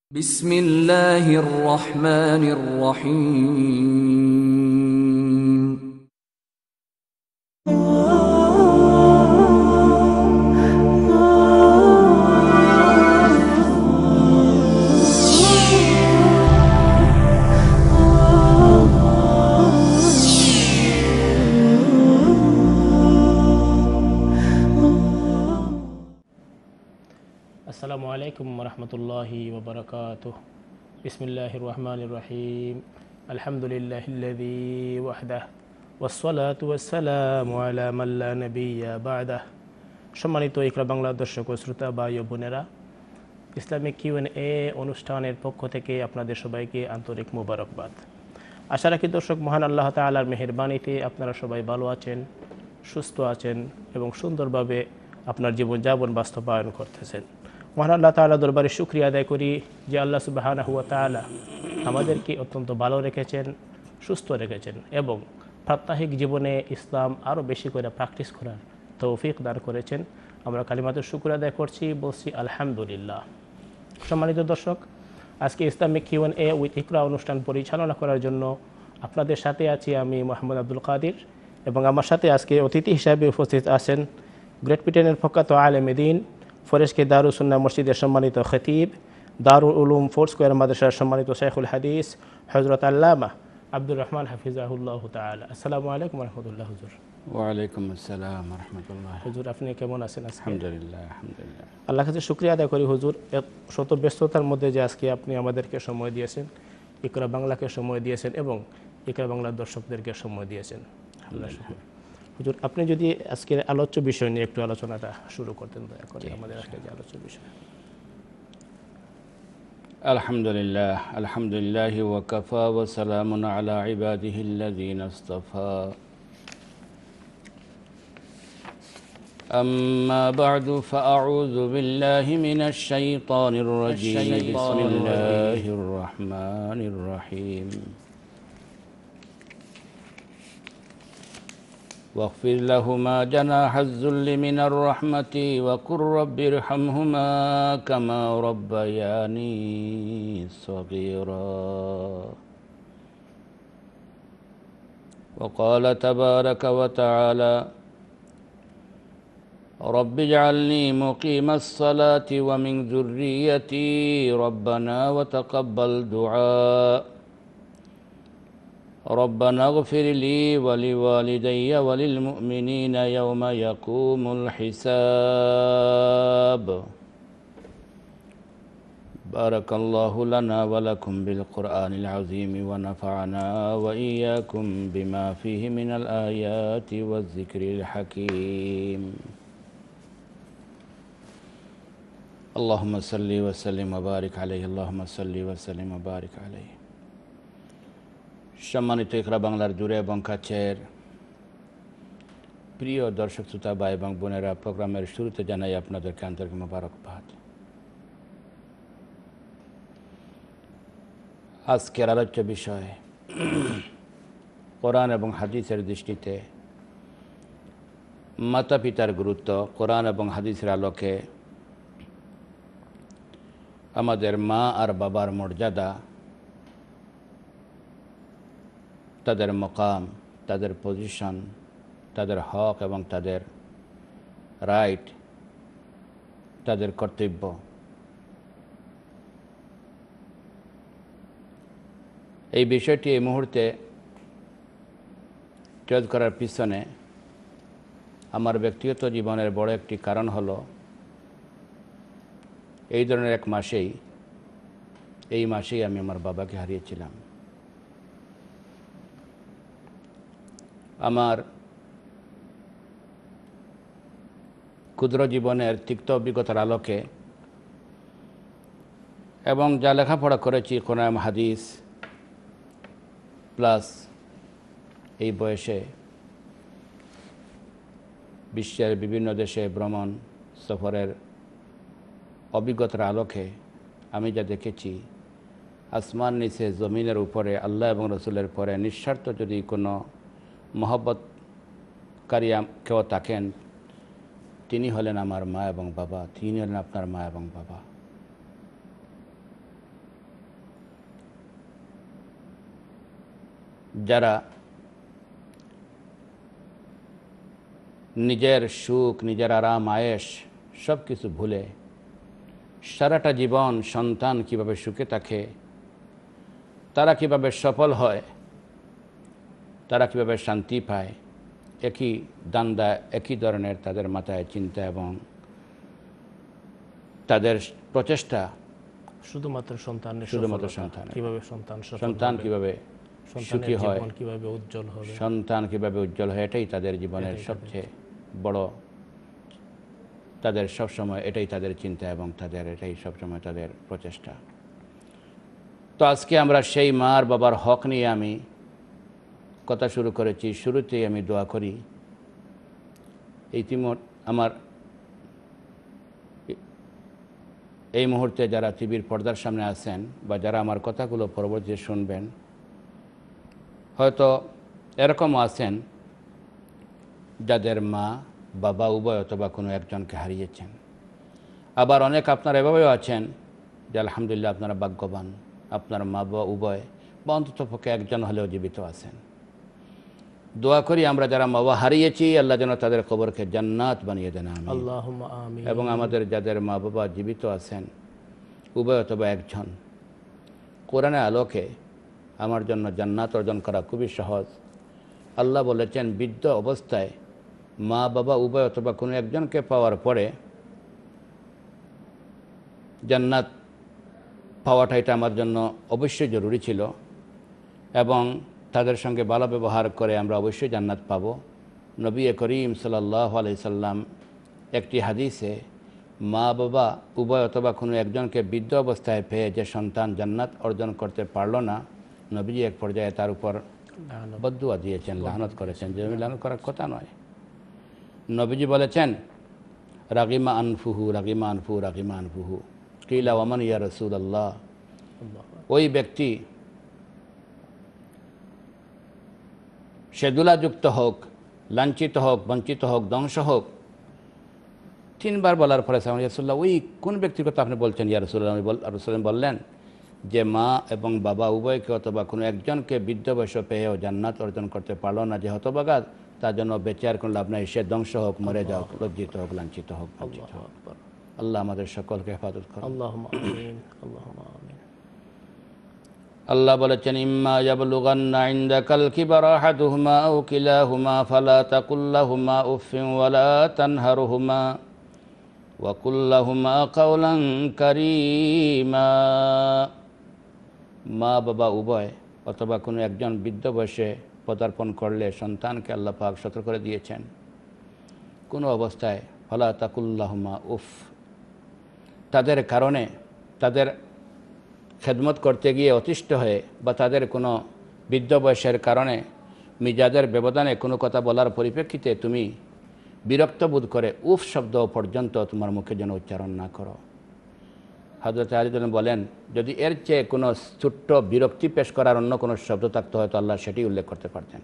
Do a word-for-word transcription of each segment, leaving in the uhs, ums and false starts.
بسم الله الرحمن الرحيم আসসালামু আলাইকুম ওরহমতুল্লাহি ওবরাকাতুহ। বিসমিল্লাহির রহমানির রহিম। আলহামদুলিল্লাহিল্লাযী ওয়াহদাহ ওয়াসসালাতু ওয়াসসালামু আলা মান লা নাবিয়্যা বা'দাহ। সম্মানিত ইকরা বাংলা দর্শক ও শ্রোতা ভাই ও বোনেরা, ইসলামিক কিউ এন্ড এ অনুষ্ঠানের পক্ষ থেকে আপনাদের সবাইকে আন্তরিক মোবারকবাদ। আশা রাখি দর্শক, মহান আল্লাহ তাআলার মেহেরবানিতে আপনারা সবাই ভালো আছেন, সুস্থ আছেন এবং সুন্দরভাবে আপনার জীবনযাপন বাস্তবায়ন করতেছেন। মহান আল্লাহ তাআলা দরবারে শুকরিয়া আদায় করি যে আল্লাহ সুবহানাহু ওয়া তাআলা আমাদেরকে অত্যন্ত ভালো রেখেছেন, সুস্থ রেখেছেন এবং প্রাত্যহিক জীবনে ইসলাম আরও বেশি করে প্র্যাকটিস করার তৌফিক দান করেছেন। আমরা কালিমাতুর শুকর আদায় করছি, বলছি আলহামদুলিল্লাহ। সম্মানিত দর্শক, আজকে Islamic Q and A with Iqra অনুষ্ঠান পরিচালনা করার জন্য আপনাদের সাথে আছি আমি মোহাম্মদ আব্দুল কাদির, এবং আমার সাথে আজকে অতিথি হিসাবে উপস্থিত আছেন গ্রেট ব্রিটেনের প্রখ্যাত আলেমে দ্বীন, ফরেশকে দারুস সুন্নাহ মসজিদের সম্মানিত খতিব, দারুল উলুম ফোর স্কয়ার মাদ্রাসার সম্মানিত শাইখুল হাদিস হযরত আল্লামা আব্দুর রহমান হাফিজাহুল্লাহ তাআলা। আসসালামু আলাইকুম ওয়া রাহমাতুল্লাহ। হুজুর। ওয়ালাইকুম আসসালাম ওয়া রাহমাতুল্লাহ। হুজুর, আপনি কেমন আছেন আজকে? আলহামদুলিল্লাহ আলহামদুলিল্লাহ। আল্লাহর কাছে শুকরিয়া আদায় করি হুজুর, এত শত ব্যস্ততার মধ্যে যে আজকে আপনি আমাদেরকে সময় দিয়েছেন, ইকরা বাংলাকে সময় দিয়েছেন এবং ইকরা বাংলার দর্শকদেরকে সময় দিয়েছেন। আল্লাহ শুকর। হুজুর, আপনি যদি আজকের আলোচ্য বিষয় নিয়ে একটু আলোচনাটা শুরু করতেন দয়া করে, আমাদের আজকে যে আলোচ্য বিষয়। আলহামদুলিল্লাহ আলহামদুলিল্লাহ ওয়া কাফা ওয়া সালামুন আলা ইবাদিহিল্লাযীনা ইসতাফা। أما بعد فأعوذ بالله من الشيطان الرجيم. بسم الله الرحمن الرحيم. واغفر لهما جناح الذل من الرحمة وقل رب ارحمهما كما ربياني صغيرا. وقال تبارك وتعالى رب اجعلني مقيم الصلاة ومن ذريتي ربنا وتقبل دعاء. ربنا اغفر لي ولوالدي وللمؤمنين يوم يقوم الحساب. بارك الله لنا ولكم بالقرآن العظيم ونفعنا وإياكم بما فيه من الآيات والذكر الحكيم. اللهم صل وسلم وبارك عليه. اللهم صل وسلم وبارك عليه. সম্মানিত ইকরা বাংলার দূরে এবং কাছের প্রিয় দর্শক শ্রোতা ভাই এবং বোনেরা, প্রোগ্রামের শুরুতে জানাই আপনাদেরকে আন্তরিক মোবারকবাদ। আজকের আলোচ্য বিষয় কোরআন এবং হাদিসের দৃষ্টিতে মাতা পিতার গুরুত্ব। কোরআন এবং হাদিসের আলোকে আমাদের মা আর বাবার মর্যাদা, তাদের মকাম, তাদের পজিশন, তাদের হক এবং তাদের রাইট, তাদের কর্তব্য। এই বিষয়টি এই মুহূর্তে তৈরি করার পিছনে আমার ব্যক্তিগত জীবনের বড় একটি কারণ হলো, এই ধরনের এক মাসেই এই মাসেই আমি আমার বাবাকে হারিয়েছিলাম। আমার ক্ষুদ্র জীবনের তিক্ত অভিজ্ঞতার আলোকে এবং যা লেখাপড়া করেছি কোরআন হাদিস প্লাস এই বয়সে বিশ্বের বিভিন্ন দেশে ভ্রমণ সফরের অভিজ্ঞতার আলোকে আমি যা দেখেছি, আসমান নিচে জমিনের উপরে আল্লাহ এবং রসুলের পরে নিঃস্বার্থ যদি কোনো মহব্বতকারী কেউ থাকেন, তিনি হলেন আমার মা এবং বাবা, তিনি হলেন আপনার মা এবং বাবা। যারা নিজের সুখ, নিজের আরাম আয়েশ সব কিছু ভুলে সারাটা জীবন সন্তান কিভাবে সুখে থাকে, তারা কিভাবে সফল হয়, তারা কিভাবে শান্তি পায়, একই দান্দা, একই ধরনের তাদের মাথায় চিন্তা এবং তাদের প্রচেষ্টা শুধুমাত্র সন্তানের শুধুমাত্র সফলতা, সন্তান কিভাবে সন্তান সফল সন্তান হবে, কিভাবে সন্তানের সুখী হয়, জীবন কিভাবে উজ্জ্বল হবে, সন্তান কিভাবে উজ্জ্বল হয়, এটাই তাদের জীবনের এটাই সবচেয়ে বড়, তাদের সবসময় এটাই তাদের চিন্তা এবং তাদের এটাই সবসময় তাদের প্রচেষ্টা। তো আজকে আমরা সেই মার বাবার হক নিয়ে আমি কথা শুরু করেছি। শুরুতেই আমি দোয়া করি, ইতিমধ্যে আমার এই মুহূর্তে যারা টিভির পর্দার সামনে আছেন বা যারা আমার কথাগুলো পরবর্তীতে শুনবেন, হয়তো এরকমও আছেন যাদের মা বাবা উভয় অথবা কোনো একজনকে হারিয়েছেন। আবার অনেক আপনারা এভাবেও আছেন যে আলহামদুলিল্লাহ আপনারা ভাগ্যবান, আপনার মা বাবা উভয় বা অন্ততপক্ষে একজন হলেও জীবিত আছেন। দোয়া করি আমরা যারা মা বাবা হারিয়েছি, আল্লাহ যেন তাদের কবরকে জান্নাত বানিয়ে দেন, আমিন। আল্লাহুম্মা আমিন। এবং আমাদের যাদের মা বাবা জীবিত আছেন উভয় অথবা একজন, কোরআনের আলোকে আমার জন্য জান্নাত অর্জন করা খুবই সহজ। আল্লাহ বলেছেন বৃদ্ধ অবস্থায় মা বাবা উভয় অথবা কোনো একজনকে পাওয়ার পরে জান্নাত পাওয়াটা এটা আমার জন্য অবশ্যই জরুরি ছিল, এবং তাদের সঙ্গে ভালো ব্যবহার করে আমরা অবশ্যই জান্নাত পাব। নবী করিম সাল্লাল্লাহু আলাইহি সাল্লাম একটি হাদিসে মা বাবা উভয় অথবা কোনো একজনকে বৃদ্ধ অবস্থায় পেয়ে যে সন্তান জান্নাত অর্জন করতে পারল না, নবীজি এক পর্যায়ে তার উপর বদদুয়া দিয়েছেন, লানত করেছেন, যে লানত করার কথা নয়। নবীজি বলেছেন রাগিমা আনফুহু রাগিমা আনফুহু রাগিমা আনফুহু কিলা ওয়ামান ইয়া রাসূলুল্লাহ। ওই ব্যক্তি সে দুলাযুক্ত হোক, লাঞ্ছিত হোক, বঞ্চিত হোক, ধ্বংস হোক। তিনবার বলার পরে সাল্লাল্লাহু আলাইহি ওয়াসাল্লাম ওই কোন ব্যক্তির কথা আপনি বলছেন ইয়া রাসূলুল্লাহ? রাসূলুল্লাহ বললেন যে মা এবং বাবা উভয়কে অথবা কোনো একজনকে বৃদ্ধ বয়সে পেয়েও জান্নাত অর্জন করতে পারলো না, যে হতভাগা, তার জন্য বেঁচে আর কোনো লাভ নাই, সে ধ্বংস হোক, মরে যাওক, লজ্জিত হোক, লাঞ্ছিত হোক, বঞ্চিত হোক। আল্লাহ আমাদের সকলকে হেফাজত করুন। আল্লাহুম্মা আমিন। আল্লাহুম্মা আমিন। আল্লাহ বলেছেন ইম্মা ইয়াবলুগান্না ইনদাকাল কিবারা আহাদুহুমা আও কিলাহুমা ফালা তাকুল লাহুমা উফফিন ওয়ালা তানহারহুমা ওয়া কুল লাহুমা কাওলান কারীমা। মা বাবা উভয় অথবা কোনো একজন বৃদ্ধ বয়সে পদার্পণ করলে সন্তানকে আল্লাহ পাক সতর্ক করে দিয়েছেন কোনো অবস্থায় ফালা তাকুল লাহুমা উফ, তাদের কারণে, তাদের খেদমত করতে গিয়ে অতিষ্ঠ হয়ে বা তাদের কোনো বৃদ্ধ বয়সের কারণে মিজাজের ব্যবধানে কোনো কথা বলার পরিপ্রেক্ষিতে তুমি বিরক্ত বোধ করে উফ শব্দ পর্যন্ত তোমার মুখে যেন উচ্চারণ না করো। হযরত আলী বলেন যদি এর চেয়ে কোনো ছোট্ট বিরক্তি পেশ করার অন্য কোনো শব্দ থাকতো হয়তো আল্লাহ সেটি উল্লেখ করতে পারতেন,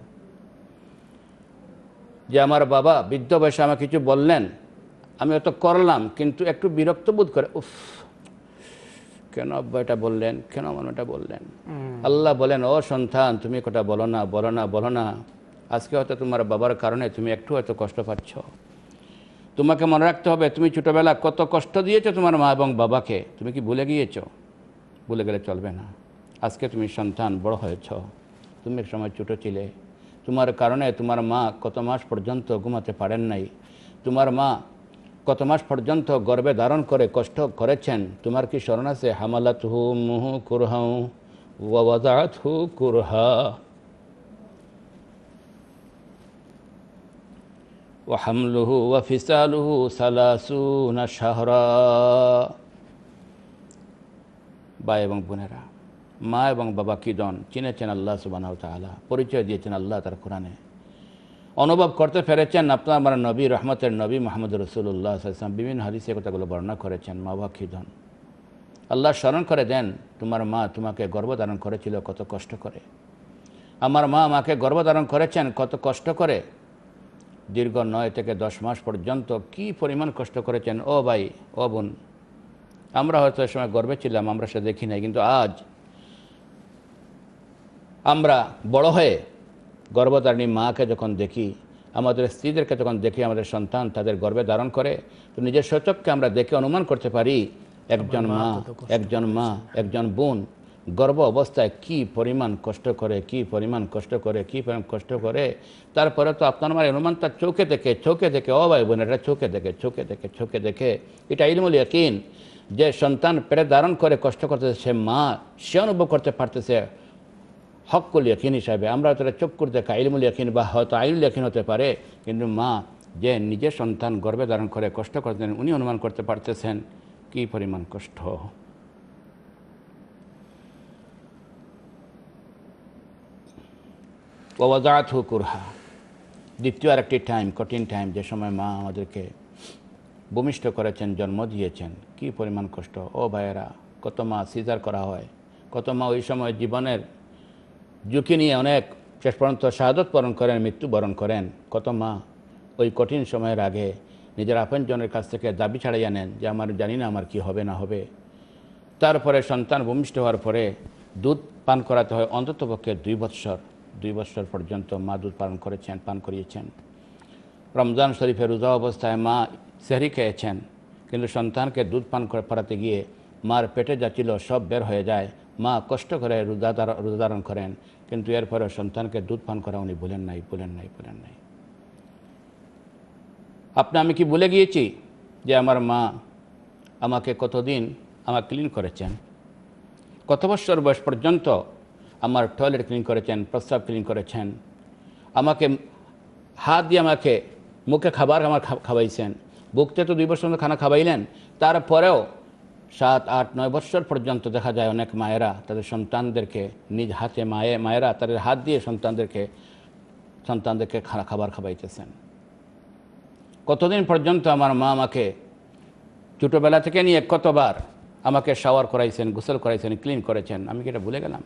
যে আমার বাবা বৃদ্ধ বয়সে আমাকে কিছু বললেন, আমি অত করলাম কিন্তু একটু বিরক্ত বোধ করে উফ কেন আব্বা এটা বললেন, কেন আমার এটা বললেন। আল্লাহ বলেন ও সন্তান তুমি কথা বলো না, বলো না, বলো না। আজকে হয়তো তোমার বাবার কারণে তুমি একটু হয়তো কষ্ট পাচ্ছ। তোমাকে মনে রাখতে হবে তুমি ছোটোবেলা কত কষ্ট দিয়েছো তোমার মা এবং বাবাকে, তুমি কি ভুলে গিয়েছো? ভুলে গেলে চলবে না। আজকে তুমি সন্তান বড় হয়েছ, তুমি এক সময় ছোটো ছিলে, তোমার কারণে তোমার মা কত মাস পর্যন্ত ঘুমাতে পারেন নাই, তোমার মা কত মাস পর্যন্ত গর্ভে ধারণ করে কষ্ট করেছেন। তোমার কি স্মরণ আছে? হামালাতহু মুহু কুরহাউ ওয়া ওয়াদাআতহু কুরহা ওয়া হামলুহু ওয়া ফিসালুহু সালাসুনা শাহরা। ভাই এবং বোনেরা, মা এবং বাবা কি দন চিনেছেন আল্লাহ সুবহানাহু ওয়া তাআলা, পরিচয় দিয়েছেন আল্লাহ তার কোরআনে, অনুভব করতে পেরেছেন আপনার আমার নবী, রহমতের নবী মুহাম্মদ রাসূলুল্লাহ সাল্লাল্লাহু আলাইহি ওয়াসাল্লাম বিভিন্ন হাদিসে কথাগুলো বর্ণনা করেছেন। মা বাবা কি দন আল্লাহ স্মরণ করে দেন, তোমার মা তোমাকে গর্ভধারণ করেছিল কত কষ্ট করে, আমার মা আমাকে গর্ভধারণ করেছেন কত কষ্ট করে, দীর্ঘ নয় থেকে দশ মাস পর্যন্ত কি পরিমাণ কষ্ট করেছেন। ও ভাই ও বোন, আমরা হয়তো এ সময় গর্বে ছিলাম, আমরা সে দেখি নাই, কিন্তু আজ আমরা বড় হয়ে গর্ভধারিণী মাকে যখন দেখি, আমাদের স্ত্রীদেরকে যখন দেখি আমাদের সন্তান তাদের গর্ভে ধারণ করে, তো নিজের সচক্ষে আমরা দেখে অনুমান করতে পারি একজন মা একজন মা একজন বোন গর্ভ অবস্থায় কি পরিমাণ কষ্ট করে কি পরিমাণ কষ্ট করে কি পরিমাণ কষ্ট করে তারপরে তো আপনার আমার অনুমান তার চোখে দেখে চোখে দেখে ও ভাই বোন এটা চোখে দেখে চোখে দেখে চোখে দেখে এটা ইলমুল ইয়াকিন, যে সন্তান পেটে ধারণ করে কষ্ট করতেছে সে মা সে অনুভব করতে পারতেছে হক্কুল ইয়াকিন হিসাবে। আমরা হয়তো চক্ষুর দেখা ইলমুল ইয়াকিন বা হয়তো আইনুল ইয়াকিন হতে পারে, কিন্তু মা যে নিজের সন্তান গর্ভে ধারণ করে কষ্ট করতেন উনি অনুমান করতে পারতেছেন কি পরিমাণ কষ্ট। ওয়াজাআতহু কুরহা, দ্বিতীয় আরেকটি টাইম, কঠিন টাইম, যে সময় মা আমাদেরকে ভূমিষ্ঠ করেছেন, জন্ম দিয়েছেন, কি পরিমাণ কষ্ট। ও ভাইয়েরা, কত মা সিজার করা হয়, কত মা ওই সময় জীবনের ঝুঁকি নিয়ে অনেক শেষ পর্যন্ত শাহাদত বরণ করেন, মৃত্যুবরণ করেন। কত মা ওই কঠিন সময়ের আগে নিজের আপনজনের কাছ থেকে দাবি ছাড়াইয়া নেন যে আমার জানি না আমার কি হবে না হবে। তারপরে সন্তান ভূমিষ্ঠ হওয়ার পরে দুধ পান করাতে হয় অন্ততপক্ষে দুই বৎসর দুই বৎসর পর্যন্ত মা দুধ পান করেছেন, পান করিয়েছেন। রমজান শরীফের রোজা অবস্থায় মা সেহরি খেয়েছেন, কিন্তু সন্তানকে দুধ পান করাতে গিয়ে মার পেটে যা ছিল সব বের হয়ে যায়। মা কষ্ট করে রোজা রোজা ধারণ করেন, কিন্তু এরপরে সন্তানকে দুধ পান করা উনি ভুলেন নাই ভুলেন নাই ভুলেন নাই আপনি আমি কি ভুলে গিয়েছি যে আমার মা আমাকে কতদিন আমার ক্লিন করেছেন, কত বছর বয়স পর্যন্ত আমার টয়লেট ক্লিন করেছেন, প্রস্রাব ক্লিন করেছেন, আমাকে হাত দিয়ে আমাকে মুখে খাবার আমার খাওয়াইছেন। বুকতে তো দুই বছর খানা খাওয়াইলেন, তারপরেও সাত আট নয় বছর পর্যন্ত দেখা যায় অনেক মায়েরা তাদের সন্তানদেরকে নিজ হাতে মায়ে মায়েরা তাদের হাত দিয়ে সন্তানদেরকে সন্তানদেরকে খানা খাবার খাওয়াইতেছেন। কতদিন পর্যন্ত আমার মা আমাকে ছোটোবেলা থেকে নিয়ে কতবার আমাকে শাওয়ার করাইছেন, গোসল করাইছেন, ক্লিন করেছেন, আমি কি এটা ভুলে গেলাম?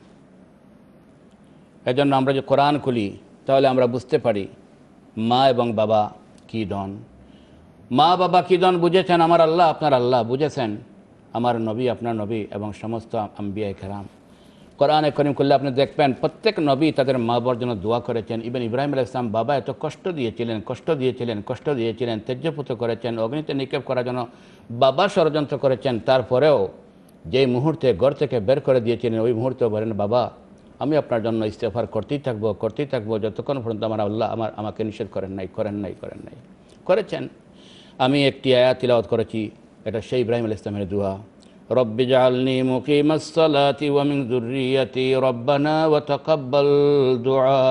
এজন্য আমরা যে কোরআন খুলি তাহলে আমরা বুঝতে পারি মা এবং বাবা কী দন। মা বাবা কী দন বুঝেছেন আমার আল্লাহ, আপনার আল্লাহ বুঝেছেন, আমার নবী আপনার নবী এবং সমস্ত আম্বিয়া কেরাম। কোরআনে করিম করলে আপনি দেখবেন প্রত্যেক নবী তাদের মা বাবার জন্য দোয়া করেছেন। ইবেন ইব্রাহিম আলাইহিস সালাম বাবা এত কষ্ট দিয়েছিলেন কষ্ট দিয়েছিলেন কষ্ট দিয়েছিলেন তেজ্যপুত করেছেন, অগ্নিতে নিক্ষেপ করার জন্য বাবা ষড়যন্ত্র করেছেন, তারপরেও যে মুহূর্তে ঘর থেকে বের করে দিয়েছিলেন ওই মুহূর্তে বলেন বাবা আমি আপনার জন্য ইস্তেগফার করতেই থাকবো করতেই থাকবো যতক্ষণ পর্যন্ত আমার আল্লাহ আমার আমাকে নিষেধ করেন নাই করেন নাই করেন নাই করেছেন। আমি একটি আয়াত তিলাওয়াত করেছি, এটা সেই ইব্রাহিম আলাইহিস সালামের দোয়া, রব্বি জাআলনি মুকিমাস সালাতি ওয়া মিন যুররিয়াতি রব্বানা ওয়া তাকাব্বাল দুআ।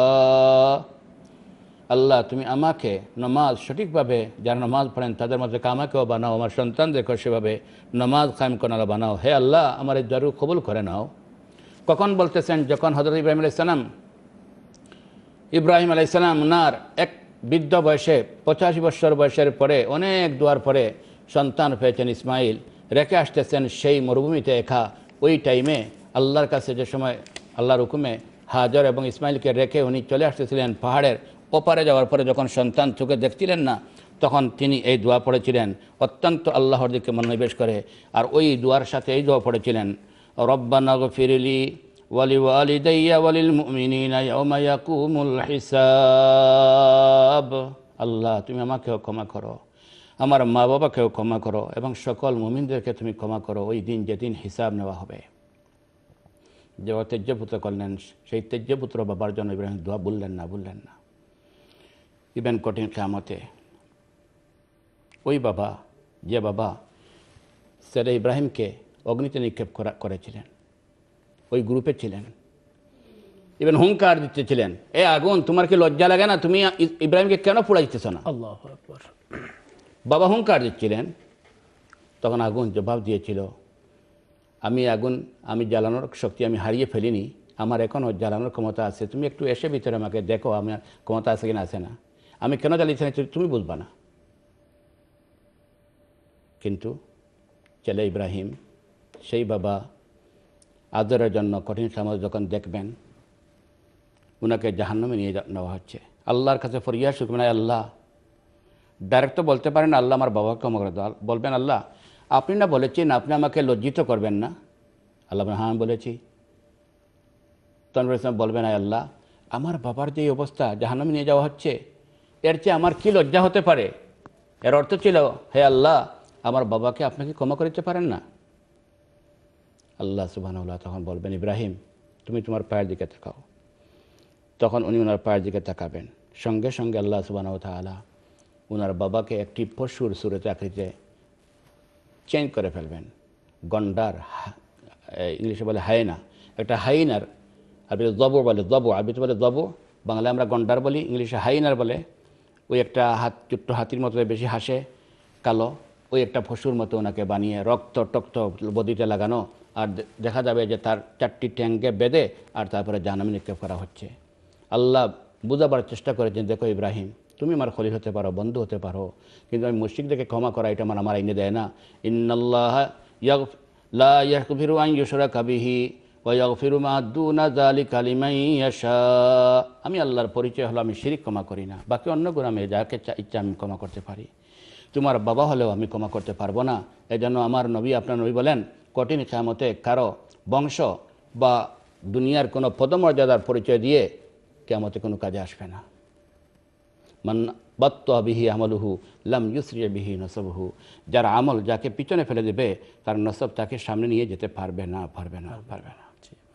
আল্লাহ তুমি আমাকে নামাজ সঠিকভাবে যারা নামাজ পড়েন তাদের মধ্যে আমাকেও বানাও, আমার সন্তানদেরকেও সেভাবে নামাজ কায়েম করানো বানাও। হে আল্লাহ আমার এই দোয়া কবুল করে নাও। কখন বলতেছেন? যখন হযরত ইব্রাহিম আলাইহিস সালাম ইব্রাহিম আলাইহিস সালাম ওনার এক বৃদ্ধ বয়সে পঁচাশি বছর বয়সের পরে অনেক দোয়ার পরে সন্তান পেয়েছেন ইসমাইল, রেখে আসতেছেন সেই মরুভূমিতে একা। ওই টাইমে আল্লাহর কাছে যে সময় আল্লাহর হুকুমে হাজর এবং ইসমাইলকে রেখে উনি চলে আসতেছিলেন পাহাড়ের ওপারে যাওয়ার পরে যখন সন্তান চোখে দেখছিলেন না তখন তিনি এই দোয়া পড়েছিলেন অত্যন্ত আল্লাহর দিকে মনোনিবেশ করে। আর ওই দোয়ার সাথে এই দোয়া পড়েছিলেন রব্বানা গফিরলি ওয়ালি ওয়ালিদাইয়া ওয়ালিল মুমিনিনা ইয়াওমা ইয়াকুমুল হিসাব। আল্লাহ তুমি আমাকেও ক্ষমা করো, আমার মা বাবাকেও ক্ষমা করো এবং সকল মুমিনদেরকে তুমি ক্ষমা করো ওই দিন যেদিন হিসাব নেওয়া হবে। যে তেজ্যপুত্র করলেন সেই তেজ্যপুত্র বাবার জন্য ইব্রাহিম দোয়া বললেন না বললেন না ইবেন কঠিন কিয়ামতে ওই বাবা যে বাবা সেরে ইব্রাহিমকে অগ্নিতে নিক্ষেপ করা করেছিলেন ওই গ্রুপে ছিলেন, ইবেন হুঙ্কার দিতেছিলেন এ আগুন তোমার কি লজ্জা লাগে না, তুমি ইব্রাহিমকে কেন পোড়াইতেছ না? আল্লাহু আকবার। বাবা হুঙ্কার দিচ্ছিলেন, তখন আগুন জবাব দিয়েছিল আমি আগুন আমি জ্বালানোর শক্তি আমি হারিয়ে ফেলিনি, আমার এখনও জ্বালানোর ক্ষমতা আছে, তুমি একটু এসে ভিতরে আমাকে দেখো আমার ক্ষমতা আছে কিনা আছে না, আমি কেন জ্বালিয়েছি তুমি বুঝবা না। কিন্তু ছেলে ইব্রাহিম সেই বাবা আদরের জন্য কঠিন সময় যখন দেখবেন ওনাকে জাহান্নামে নিয়ে নেওয়া হচ্ছে, আল্লাহর কাছে ফরিয়াদ শুকর না আল্লাহ ডাইরেক্ট তো বলতে পারেন আল্লাহ আমার বাবাকে ক্ষমা করে দাও, বলবেন আল্লাহ আপনি না বলেছেন আপনি আমাকে লজ্জিত করবেন না? আল্লাহ হ্যাঁ বলেছি। তখন ইসলাম বলবেন আয় আল্লাহ, আমার বাবার যে অবস্থা, জাহান্নামে নিয়ে যাওয়া হচ্ছে, এর চেয়ে আমার কি লজ্জা হতে পারে? এর অর্থ ছিল, হে আল্লাহ, আমার বাবাকে আপনাকে ক্ষমা করতে পারেন না? আল্লাহ সুবহানাহু ওয়া তাআলা তখন বলবেন, ইব্রাহিম, তুমি তোমার পায়ের দিকে তাকাও। তখন উনি ওনার পায়ের দিকে তাকাবেন, সঙ্গে সঙ্গে আল্লাহ সুবহানাহু ওয়া তাআলা ওনার বাবাকে একটি পশুর সুরতে আকৃতিতে চেঞ্জ করে ফেলবেন। গন্ডার, ইংলিশে বলে হায়না, একটা হাইনার, আরবি জবু বলে, জবু আরবিতে বলে জবু, বাংলায় আমরা গন্ডার বলি, ইংলিশে হাইনার বলে। ওই একটা হাত, ছোট্ট হাতির মতো বেশি হাসে, কালো, ওই একটা পশুর মতো ওনাকে বানিয়ে রক্ত টক্ত বদিতে লাগানো, আর দেখা যাবে যে তার চারটি ট্যাঙ্কে বেঁধে আর তারপরে জাহান্নামে নিক্ষেপ করা হচ্ছে। আল্লাহ বুঝাবার চেষ্টা করেছেন, দেখো ইব্রাহিম, তুমি আমার খলিল হতে পারো, বন্ধু হতে পারো, কিন্তু আমি মুশরিকদেরকে ক্ষমা করা এটা আমার আমার আইনে দেয় না। ইন্নাল্লাহ লা ইয়াগফিরু আন ইউশরাকা বিহি ওয়া ইয়াগফিরু মা দুনা যালিকা লিমান ইয়াশা। আমি আল্লাহর পরিচয় হলো আমি শিরিক ক্ষমা করি না, বাকি অন্য গুনাহ আমি যাকে ইচ্ছা আমি ক্ষমা করতে পারি। তোমার বাবা হলেও আমি ক্ষমা করতে পারবো না। এজন্য আমার নবী, আপনার নবী বলেন, কঠিন কিয়ামতে কারো বংশ বা দুনিয়ার কোনো পদমর্যাদার পরিচয় দিয়ে কিয়ামতে কোনো কাজে আসবে না। মান বাত্তা বিহি আমলুহু লাম ইউসরি বিহি নসবহু। যার আমল যাকে পিছনে ফেলে দেবে, তার নসব তাকে সামনে নিয়ে যেতে পারবে না, পারবে না, পারবে না।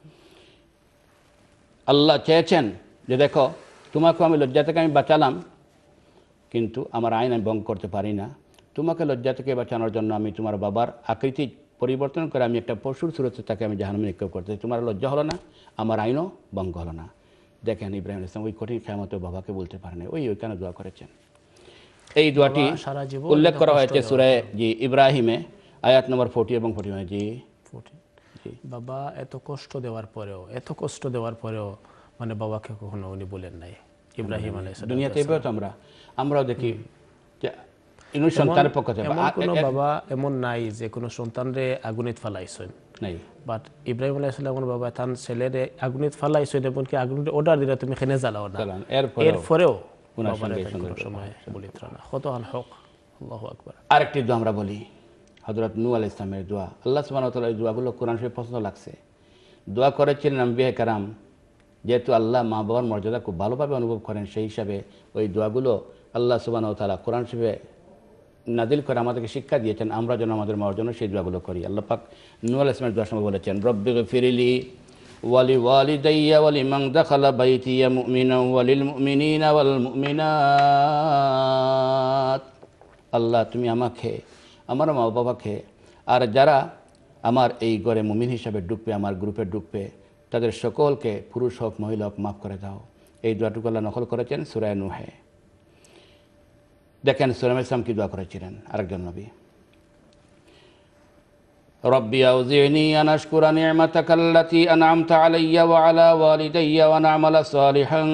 আল্লাহ চেয়েছেন যে দেখো, তোমাকে আমি লজ্জা থেকে আমি বাঁচালাম, কিন্তু আমার আইন আমি ভঙ্গ করতে পারি না। তোমাকে লজ্জা থেকে বাঁচানোর জন্য আমি তোমার বাবার আকৃতি পরিবর্তন করে আমি একটা পশুর সুরতে তাকে আমি জাহান্নামে নিক্ষেপ করতে, তোমার লজ্জা হলো না, আমার আইনও ভঙ্গ হলো না। দেখেন ইব্রাহিম ইসলাম ওই কঠিন কিয়ামতে বাবাকে বলতে পারেন, ওই ওইখানে দোয়া করেছেন। এই দোয়াটি উল্লেখ করা হয়েছে সূরা জি ইব্রাহিমে, আয়াত নম্বর ফোরটি এবং ফোরটি ওয়ান। জি বাবা এত কষ্ট দেওয়ার পরেও, এত কষ্ট দেওয়ার পরেও মানে বাবাকে কখনো উনি বলেন নাই। ইব্রাহিম আলাইহিস সালাম দুনিয়াতে এবার তো আমরা আমরাও দেখি যে ইনু সন্তানের পক্ষ থেকে এমন কোনো বাবা এমন নাই যে কোনো সন্তানরে আগুনে ফালাইছেন নাই, বাট ইব্রাহিম আলাইহিস সালামের বাবা তার ছেলেরে আগুনে ফালাইছেন, এমনকি আগুনে অর্ডার দিলে তুমি খেনে জ্বালাও না, এরপরেও সময় বলি না কতখান হক। আল্লাহু আকবার। আরেকটি দোয়া আমরা বলি, হযরত নূহ আলাইহিস সালামের দোয়া। আল্লাহ সুবহানাহু ওয়া তাআলা এই দোয়াগুলো কোরআন শরীফে পছন্দ লাগছে। দোয়া করেছিলেন আম্বিয়া কেরাম, যেহেতু আল্লাহ মা বাবার মর্যাদা খুব ভালোভাবে অনুভব করেন, সেই হিসাবে ওই দোয়াগুলো আল্লাহ সুবহানাহু ওয়া তাআলা কোরআন শরীফে নাজিল করে আমাদেরকে শিক্ষা দিয়েছেন, আমরা যেন আমাদের মার জন্য সেই দোয়াগুলো করি। আল্লাহ পাক নূহ আলাইহিস সালামের দোয়ার সময় বলেছেন, রব্বিগফিরলি ওয়ালি ওয়ালিদাইয়া ওয়ালিমান দাখালা বাইতিয়া মুমিনান ওয়ালিল মুমিনিনা ওয়াল মুমিনাত। আল্লাহ তুমি আমাকে, আমার মা বাবাকে, আর যারা আমার এই ঘরে মুমিন হিসাবে ঢুকবে, আমার গ্রুপে ঢুকবে, তাদের সকলকে, পুরুষ হোক মহিলা হোক, মাফ করে দাও। এই দোয়াটুকু আল্লাহ নকল করেছেন সূরা নূহে। দেখেন সুলাইমান ইসলাম কি দোয়া করেছিলেন আরেকজন নবী, রব্বি আউজি'নি আন আশকুরা নি'মাতাকা আল্লাতী আন'আমতা আলাইয়া ওয়া আলা ওয়ালিদাইয়া ওয়া ন'আমালা সালিহান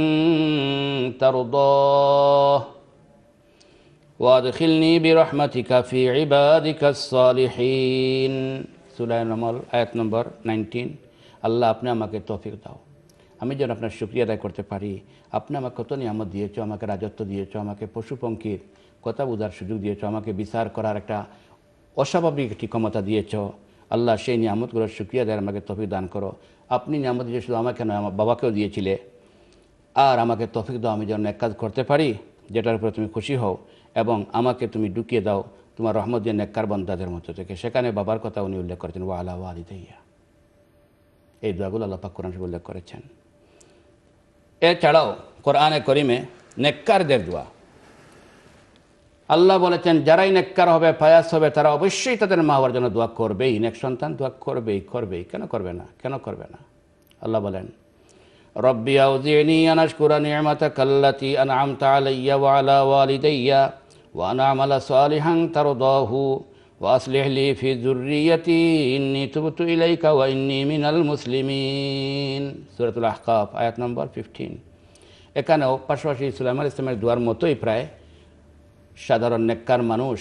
তারদাহ ওয়া আদখিলনি বিরহমাতিকা ফি ইবাদিকাস সালিহিন। সূরা নামল আয়াত নম্বর নাইনটিন। আল্লাহ আপনি আমাকে তৌফিক দাও, আমি যেন আপনার শুকরিয়া আদায় করতে পারি। আপনি আমাকে কত নিয়ামত দিয়েছো, আমাকে রাজত্ব দিয়েছো, আমাকে পশু পঙ্খির কথা বোঝার সুযোগ দিয়েছো, আমাকে বিচার করার একটা অস্বাভাবিক একটি ক্ষমতা দিয়েছো। আল্লাহ সেই নিয়ামতগুলোর শুকরিয়া দেয় আমাকে তৌফিক দান করো। আপনি নিয়ামত দিয়ে শুধু আমাকে নয়, আমার বাবাকেও দিয়েছিলে। আর আমাকে তৌফিক দাও, আমি যেন এক কাজ করতে পারি যেটার উপরে তুমি খুশি হও, এবং আমাকে তুমি ঢুকিয়ে দাও তোমার রহমত দিয়ে নেককার বান্দাদের মতো থেকে। সেখানে বাবার কথা উনি উল্লেখ করেছেন, ওয়া আলা ওয়ালিদাইয়া। এই দোয়াগুলো আল্লাহ পাক কোরআন শরীফে উল্লেখ করেছেন। এছাড়াও কোরআনে করিমে নেককারদের দোয়া আল্লাহ বলেছেন, যারাই নেককার হবে, ফায়াস হবে, তারা অবশ্যই তাদের মা বাবার জন্য দোয়া করবেই। নেক সন্তান দোয়া করবেই, করবেই, কেন করবে না, কেন করবে না? আল্লাহ বলেন, রব্বি আউজি'নি আন আশকুরা নি'মাতাকা আল্লাতী আন'আমতা আলাইয়া ওয়া আলা ওয়ালিদাইয়া ওয়া আন আ'মালা সালিহান তারদাহু ওয়া আসলিহ লি ফি যুররিয়্যাতি ইন্নী তুবতু ইলাইকা ওয়া ইন্নী মিনাল মুসলিমিন। সূরাতুল আহকাফ আয়াত নম্বর ফিফটিন। এখানেও পাশাপাশি সুলাইমান ইসলামের দোয়ার মতোই প্রায় সাধারণ নেককার মানুষ,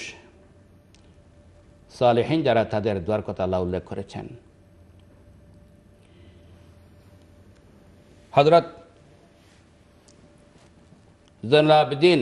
সালেহিন যারা, তাদের দোয়ার কথা আল্লাহ উল্লেখ করেছেন। হযরত জয়নুল আবেদিন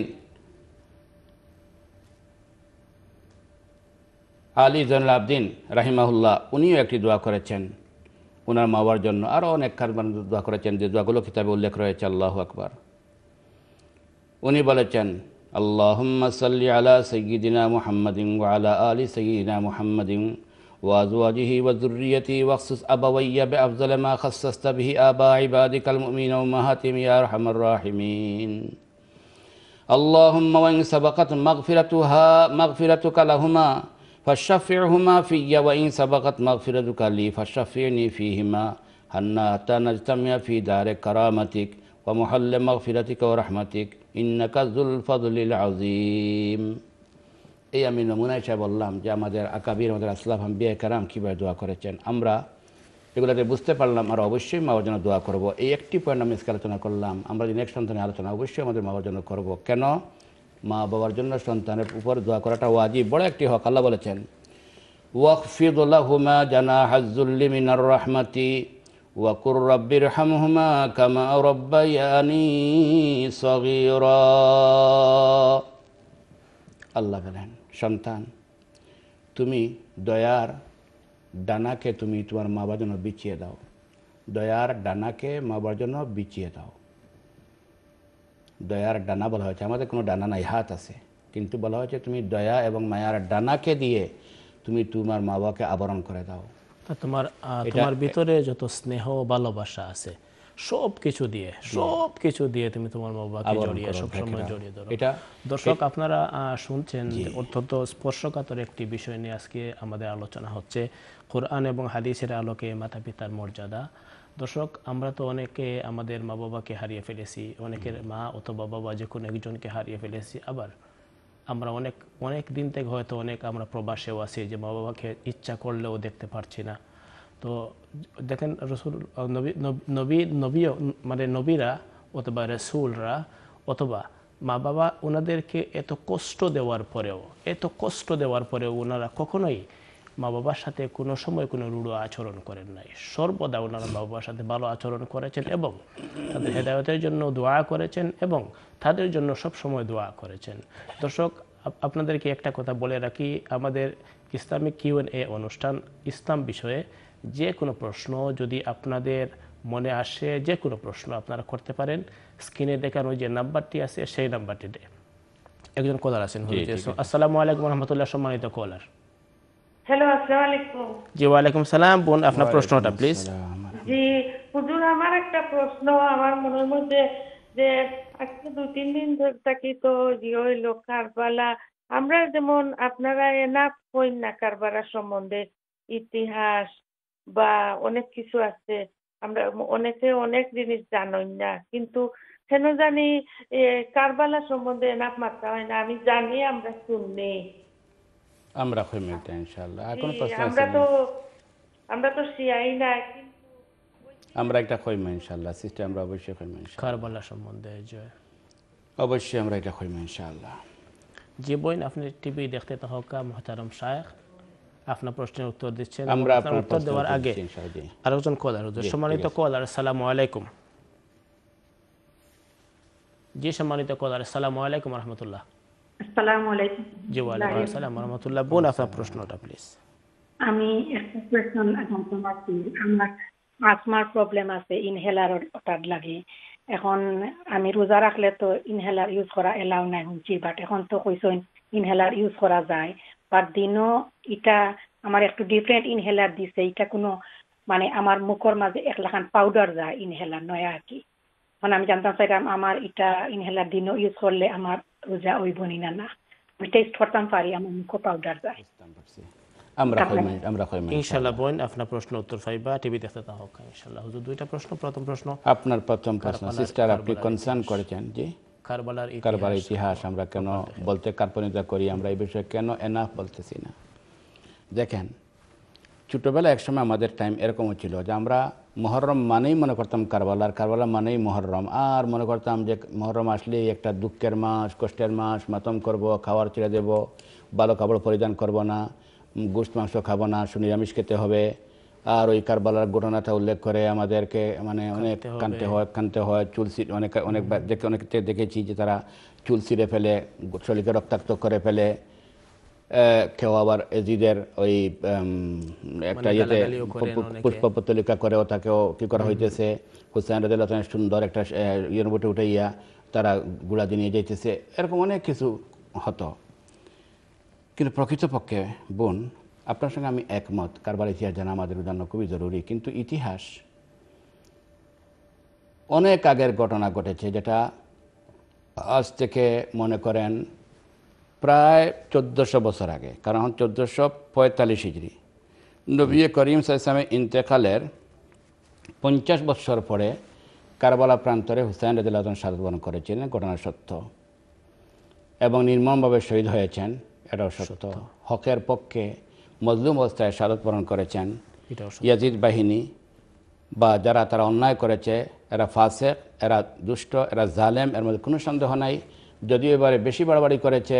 আলী জয়নুল আবেদিন রাহিমাহুল্লাহ, উনিও একটি দোয়া করেছেন। ওনার মা বাবার জন্য আরও অনেক কারবার দোয়া করেছেন, যে দোয়াগুলো কিতাবে উল্লেখ রয়েছে। আল্লাহু আকবার। উনি বলেছেন, আল্লাহুম্মা সাল্লি আলা সাইয়্যিদিনা মুহাম্মাদিন ওয়া আলা আলি সাইয়্যিদিনা মুহাম্মাদিন ওয়া আজওয়াজিহি ওয়া যুররিয়্যাতিহি ওয়াখসুস আবাওয়াইয়া বিআফযালি মা খাসসাসতা বিহি আবা ইবাদিকাল মুমিনিনা ওয়া উম্মাহাতিহিম ইয়া আরহামার রাহিমিন। اللهم وإن سبقت مغفرتها مغفرتك لهما فشفعهما في وإن سبقت مغفرتك لي فشفعني فيهما حتى نجتمع في دار كرامتك ومحل مغفرتك ورحمتك إنك ذو الفضل العظيم. এই আমি নমুনা হিসেবে বললাম যে আমাদের আকাবির, আমাদের আসলাফ আম্বিয়া কেরাম কীভাবে দোয়া করেছেন। আমরা এগুলোতে বুঝতে পারলাম, আর অবশ্যই মা বাবার জন্য দোয়া করবো। এই একটি পয়েন্ট আমি আজকে আলোচনা করলাম। আমরা যে নেক্সট সন্তানের আলোচনা অবশ্যই আমাদের মা বাবার জন্য করবো। কেন? মা বাবার জন্য সন্তানের উপর দোয়া করাটা ওয়াজিব, বড় একটি হক। আল্লাহ বলেছেন, ওয়াখফিদ লাহুমা জানাহাজ যুল্লি মিনার রাহমাতি ওয়া কুর রাব্বিরহামহুমা কামা রাব্বায়ানি সগীরা। আল্লাহ বলেন, সন্তান, তুমি দয়ার ডানাকে তুমি তোমার মা বাবার জন্য বিছিয়ে দাও। দয়ার ডানাকে মা বাবার জন্য বিছিয়ে দাও। দয়ার ডানা বলা হয়েছে, আমাদের কোনো ডানা নাই, হাত আছে, কিন্তু বলা হয়েছে তুমি দয়া এবং মায়ার ডানাকে দিয়ে তুমি তোমার মা বাবাকে আবরণ করে দাও। তোমার তোমার ভিতরে যত স্নেহ ভালোবাসা আছে সব কিছু দিয়ে সব কিছু দিয়ে তুমি তোমার মা বাবাকে জড়িয়ে সবসময় জড়িয়ে ধরো। এটা দর্শক আপনারা শুনছেন, অত্যন্ত স্পর্শকাতর একটি বিষয় নিয়ে আজকে আমাদের আলোচনা হচ্ছে, কোরআন এবং হাদিসের আলোকে মাতা পিতার মর্যাদা। দর্শক, আমরা তো অনেকে আমাদের মা বাবাকে হারিয়ে ফেলেছি, অনেকের মা অথবা বাবা যে কোনো একজনকে হারিয়ে ফেলেছি। আবার আমরা অনেক অনেক দিন থেকে হয়তো অনেক আমরা প্রবাসেও আছি, যে মা বাবাকে ইচ্ছা করলেও দেখতে পারছি না। তো দেখেন, রসুল নবী নবী নবী মানে নবীরা অথবা রসুলরা অথবা মা বাবা ওনাদেরকে এত কষ্ট দেওয়ার পরেও এত কষ্ট দেওয়ার পরেও ওনারা কখনোই মা বাবার সাথে কোনো সময় কোনো রূঢ় আচরণ করেন নাই। সর্বদা ওনারা মা বাবার সাথে ভালো আচরণ করেছেন এবং তাদের হেদায়েতের জন্য দোয়া করেছেন এবং তাদের জন্য সব সময় দোয়া করেছেন। দর্শক, আপনাদেরকে একটা কথা বলে রাখি, আমাদের ইসলামিক কিউ এন্ড এ অনুষ্ঠান ইসলাম বিষয়ে যে কোনো প্রশ্ন যদি আপনাদের মনে আসে, যে কোনো প্রশ্ন আপনারা করতে পারেন। স্ক্রিনে দেখানো যে নাম্বারটি আছে সেই নাম্বারটিতে একজন কলার আছেন। আসসালামু আলাইকুম রহমতুল্লাহ। সম্মানিত কলার। হ্যালো, আসসালামু আলাইকুম। জি ওয়ালাইকুম সালাম। বোন, আপনার প্রশ্নটা প্লিজ। জি হুজুর, আমার একটা প্রশ্ন আমার মনের মধ্যে, যে আজকে দু তিন দিন ধরে থাকি তো যে ওই লোক কারবালা, আমরা যেমন আপনারা এনাফ হইন না কারবালা সম্বন্ধে ইতিহাস বা অনেক কিছু আছে, আমরা অনেকে অনেক জিনিস জানই না, কিন্তু কেন জানি কারবালা সম্বন্ধে এনাফ মাত্রা হয় না। আমি জানি, আমরা শুনি, আমরা কইমেটা ইনশাআল্লাহ। এখন প্রশ্ন আছে, আমরা তো আমরা তো শিয়াই না, আমরা একটা কইমা ইনশাআল্লাহ। সিস্টেম আমরা অবশ্যই কইমা ইনশাআল্লাহ কারবালা সম্বন্ধে। জয়, অবশ্যই আমরা এটা কইমা ইনশাআল্লাহ। জি বোন, আপনি টিভি দেখতে থাকা মুহতারাম শায়েখ, আপনার প্রশ্নের উত্তর দিচ্ছেন। আমরা উত্তর দেওয়ার আগে আরেকজন কলার। সম্মানিত কলার, আসসালামু আলাইকুম। জি সম্মানিত কলার, আসসালামু আলাইকুম রহমতুল্লাহ। আসসালামু আলাইকুম। জি ওয়ালাইকুম আসসালাম রহমতুল্লাহ। বোন, আপনার প্রশ্নটা প্লিজ। আমি একটা প্রশ্ন জানতে চাচ্ছি। আমার আসমার প্রবলেম আছে, ইনহেলার ওটার লাগে। এখন আমি রোজা রাখলে তো ইনহেলার ইউজ করা এলাও নাই শুনছি, বাট এখন তো কইছেন ইনহেলার ইউজ করা যায়। বাট দিনও এটা আমার একটু ডিফারেন্ট ইনহেলার দিছে, এটা কোনো মানে আমার মুখের মাঝে একলাখান পাউডার যায়, ইনহেলার নয় আর কি। মানে আমি জানতাম চাইতাম আমার এটা ইনহেলার দিনও ইউজ করলে আমার রোজা ওই বনি না না আমি টেস্ট করতাম পারি, আমার মুখে পাউডার যায়। আমরা কইমা আমরা কইমা ইনশাআল্লাহ। বোন, আপনার প্রশ্ন উত্তর পাইবা, টিভি দেখতে থাকো ইনশাআল্লাহ। হুজুর, দুইটা প্রশ্ন। প্রথম প্রশ্ন আপনার প্রথম প্রশ্ন সিস্টার, আপনি কনসার্ন করেছেন যে কারবালার কারবালার ইতিহাস আমরা কেন বলতে কার্পণ্যতা করি, আমরা এই বিষয়ে কেন এনাফ বলতেছি না। দেখেন, ছোটোবেলায় একসময় আমাদের টাইম এরকমও ছিল যে আমরা মহরম মানেই মনে করতাম কারবালার, কারবালা মানেই মহরম, আর মনে করতাম যে মহরম আসলেই একটা দুঃখের মাস, কষ্টের মাস, মাতম করব, খাওয়ার ছেড়ে দেব, ভালো কাপড় পরিধান করব না, গোশত মাংস খাবো না, নিরামিষ খেতে হবে। আর ওই কারবালার ঘটনাটা উল্লেখ করে আমাদেরকে মানে অনেক কানতে হয় কানতে হয় চুল অনেক অনেক দেখে অনেক দেখেছি যে তারা চুল ছিঁড়ে ফেলে, শরীরকে রক্তাক্ত করে ফেলে। কেউ আবার এজিদের ওই একটা ইয়েতে পুষ্পপত্তলিকা করেও তাকেও কী করা হইতেছে, হুসাইন রাদিয়াল্লাহু তাআলা সুন্দর একটা ইয়ের উপরে উঠাইয়া তারা গুড়া দিয়ে নিয়ে যাইতেছে, এরকম অনেক কিছু হতো। কিন্তু প্রকৃতপক্ষে বোন, আপনার সঙ্গে আমি একমত, কারবালার ইতিহাস জানা আমাদের জন্য খুবই জরুরি। কিন্তু ইতিহাস অনেক আগের ঘটনা ঘটেছে, যেটা আজ থেকে মনে করেন প্রায় চোদ্দোশো বছর আগে, কারণ চোদ্দোশো পঁয়তাল্লিশ হিজরি নবী করিম সাল্লাল্লাহু আলাইহি ওয়াসাল্লামের ইন্তেকালের পঞ্চাশ বছর পরে কারবালা প্রান্তরে হুসাইন রাদিয়াল্লাহু তাআলা শাহাদাত বরণ করেছিলেন, ঘটনা সত্য, এবং নির্মমভাবে শহীদ হয়েছেন, এটাও সত্য। হকের পক্ষে মজলুম অবস্থায় শাহাদাত বরণ করেছেন। ইয়াজিদ বাহিনী বা যারা তারা অন্যায় করেছে, এরা ফাসেক, এরা দুষ্ট, এরা জালেম, এর মধ্যে কোনো সন্দেহ নাই। যদিও এবারে বেশি বাড়াবাড়ি করেছে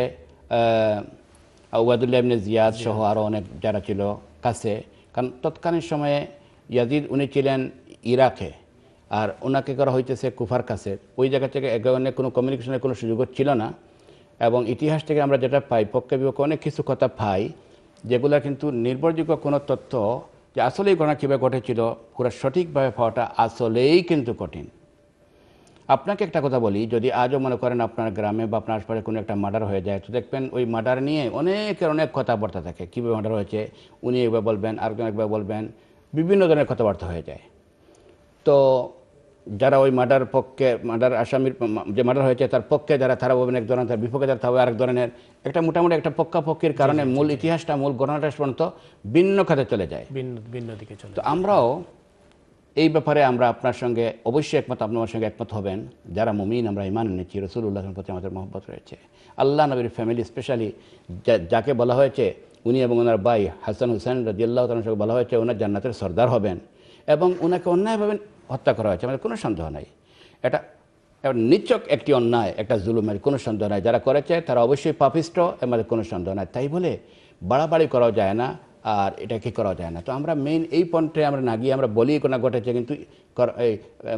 ওয়াদুল্লাহ ইবনে জিয়াদ সহ আরও অনেক যারা ছিল কাছে, কারণ তৎকালীন সময়ে ইয়াজিদ উনি ছিলেন ইরাকে, আর ওনাকে করা হইতেছে কুফার কাছে। ওই জায়গা থেকে একে অনেক কোনো কমিউনিকেশনের কোনো সুযোগ ছিল না। এবং ইতিহাস থেকে আমরা যেটা পাই, পক্ষে বিপক্ষে অনেক কিছু কথা পাই, যেগুলো কিন্তু নির্ভরযোগ্য কোনো তথ্য যে আসলেই ঘটনা কীভাবে ঘটেছিল পুরো সঠিকভাবে পাওয়াটা আসলেই কিন্তু কঠিন। আপনাকে একটা কথা বলি, যদি আজও মনে করেন আপনার গ্রামে বা আপনার আশপাশে কোনো একটা মার্ডার হয়ে যায়, তো দেখবেন ওই মার্ডার নিয়ে অনেকের অনেক কথাবার্তা থাকে। কীভাবে মার্ডার হয়েছে উনি একবার বলবেন, আরেকজন একবার বলবেন, বিভিন্ন ধরনের কথাবার্তা হয়ে যায়। তো যারা ওই মার্ডার পক্ষে, মার্ডার আসামির যে মার্ডার হয়েছে তার পক্ষে যারা, তারা বলবেন এক ধরনের, তার বিপক্ষে যারা থাকবে আরেক ধরনের। একটা মোটামুটি একটা পক্ষাপক্ষের কারণে মূল ইতিহাসটা, মূল ঘটনাটা পর্যন্ত ভিন্ন খাতে চলে যায়, ভিন্ন দিকে চলে। তো আমরাও এই ব্যাপারে আমরা আপনার সঙ্গে অবশ্যই একমত, আপনার সঙ্গে একমত হবেন যারা মুমিন, আমরা ঈমান এনেছি, রাসূলুল্লাহর প্রতি আমাদের মহব্বত রয়েছে। আল্লাহ নবীর ফ্যামিলি স্পেশালি যাকে বলা হয়েছে, উনি এবং ওনার ভাই হাসান হুসাইন রাদিয়াল্লাহু তাআলা সঙ্গে বলা হয়েছে ওনার জান্নাতের সর্দার হবেন, এবং ওনাকে অন্যায়ভাবে হত্যা করা হয়েছে, আমাদের কোনো সন্দেহ নাই। এটা নিছক একটি অন্যায়, একটা জুলুমের কোনো সন্দেহ নাই। যারা করেছে তারা অবশ্যই পাপিষ্ট, আমাদের কোনো সন্দেহ নাই। তাই বলে বাড়াবাড়ি করা যায় না, আর এটা কি করা যায় না। তো আমরা মেইন এই পয়েন্টে আমরা না গিয়ে আমরা বলি কোনো ঘটেছে, কিন্তু এই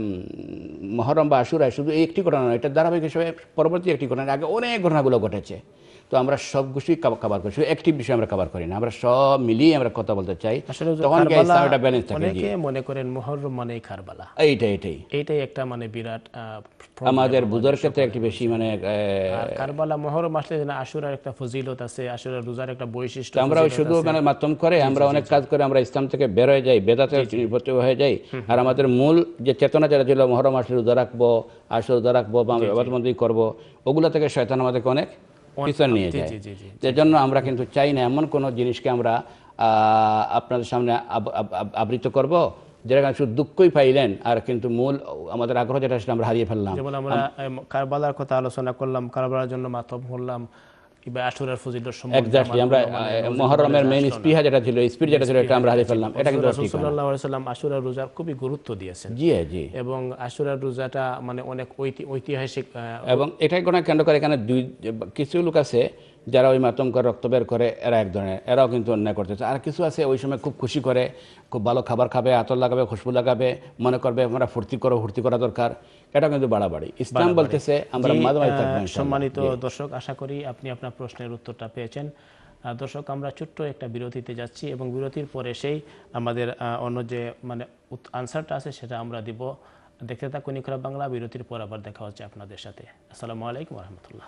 মহরম বা আশুরায় শুধু এই একটি ঘটনা নয়, এটা ধারাবাহিক হিসেবে পরবর্তী একটি ঘটনা, আগে অনেক ঘটনাগুলো ঘটেছে। তো আমরা সব কিছুই কভার করি, শুধু একটি বিষয় আমরা কভার করি না, আমরা সব মিলিয়ে আমরা কথা বলতে চাই। তখন ইসলামটা ব্যালেন্স থাকে। অনেকে মনে করেন মুহররম মানে কারবালা, এইটা এটাই এইটাই একটা মানে বিরাট আমাদের বুজুর্গের ক্ষেত্রে একটি বেশি মানে কারবালা মুহররম আসলে না, আশুরার একটা ফজিলত আছে, আশুরার রোজার একটা বৈশিষ্ট্য। আমরা শুধু মানে মাধ্যম করে আমরা অনেক কাজ করে আমরা ইসলাম থেকে বের হয়ে যাই, বেদাতে নির্ভর হয়ে যাই। আর আমাদের মূল যে চেতনা যেটা ছিল মুহররম আসলে রোজা রাখবো, আশুরা রোজা রাখবো বা ইবাদতবন্দি করবো, ওগুলো থেকে শয়তান আমাদেরকে অনেক পিছন নিয়ে যায়। এজন্য আমরা কিন্তু চাই না এমন কোনো জিনিসকে আমরা আপনাদের সামনে আবৃত করব যেটা শুধু দুঃখই পাইলেন, আর কিন্তু মূল আমাদের আগ্রহ যেটা সেটা আমরা হারিয়ে ফেললাম। যেমন আমরা কারবালার কথা আলোচনা করলাম, কারবালার জন্য মাতম করলাম, কিংবা আশুরার ফজিলতের সম্বন্ধে এক্স্যাক্টলি আমরা মুহররমের মেইন স্পিরিট যেটা ছিল, স্পিরিট যেটা ছিল, এটা আমরা হারিয়ে ফেললাম। এটা কিন্তু রাসূল সাল্লাল্লাহু আলাইহি ওয়াসাল্লাম আশুরার রোজার খুবই গুরুত্ব দিয়েছেন। জি জি। এবং আশুরার রোজাটা মানে অনেক ঐতিহাসিক, এবং এটাই কোনো কেন্দ্র করে এখানে দুই কিছু লোক আছে যারা ওই মাতম করে রক্ত বের করে, এরা এক ধরনের, এরাও কিন্তু অন্যায় করতেছে। আর কিছু আছে ওই সময় খুব খুশি করে, খুব ভালো খাবার খাবে, আতর লাগাবে, খুশবু লাগাবে, মনে করবে আমরা ফুর্তি করো, ফুর্তি করা দরকার। এটা কিন্তু বাড়াবাড়ি। ইসলাম বলতেছে আমরা মাঝামাঝি থাকবো। সম্মানিত দর্শক, আশা করি আপনি আপনার প্রশ্নের উত্তরটা পেয়েছেন। দর্শক, আমরা ছোট্ট একটা বিরতিতে যাচ্ছি, এবং বিরতির পরে সেই আমাদের অন্য যে মানে আনসারটা আছে সেটা আমরা দিব। দেখতে থাকুন ইকরা বাংলা। বিরতির পর আবার দেখা হচ্ছে আপনাদের সাথে। আসসালামু আলাইকুম ওয়া রাহমাতুল্লাহ।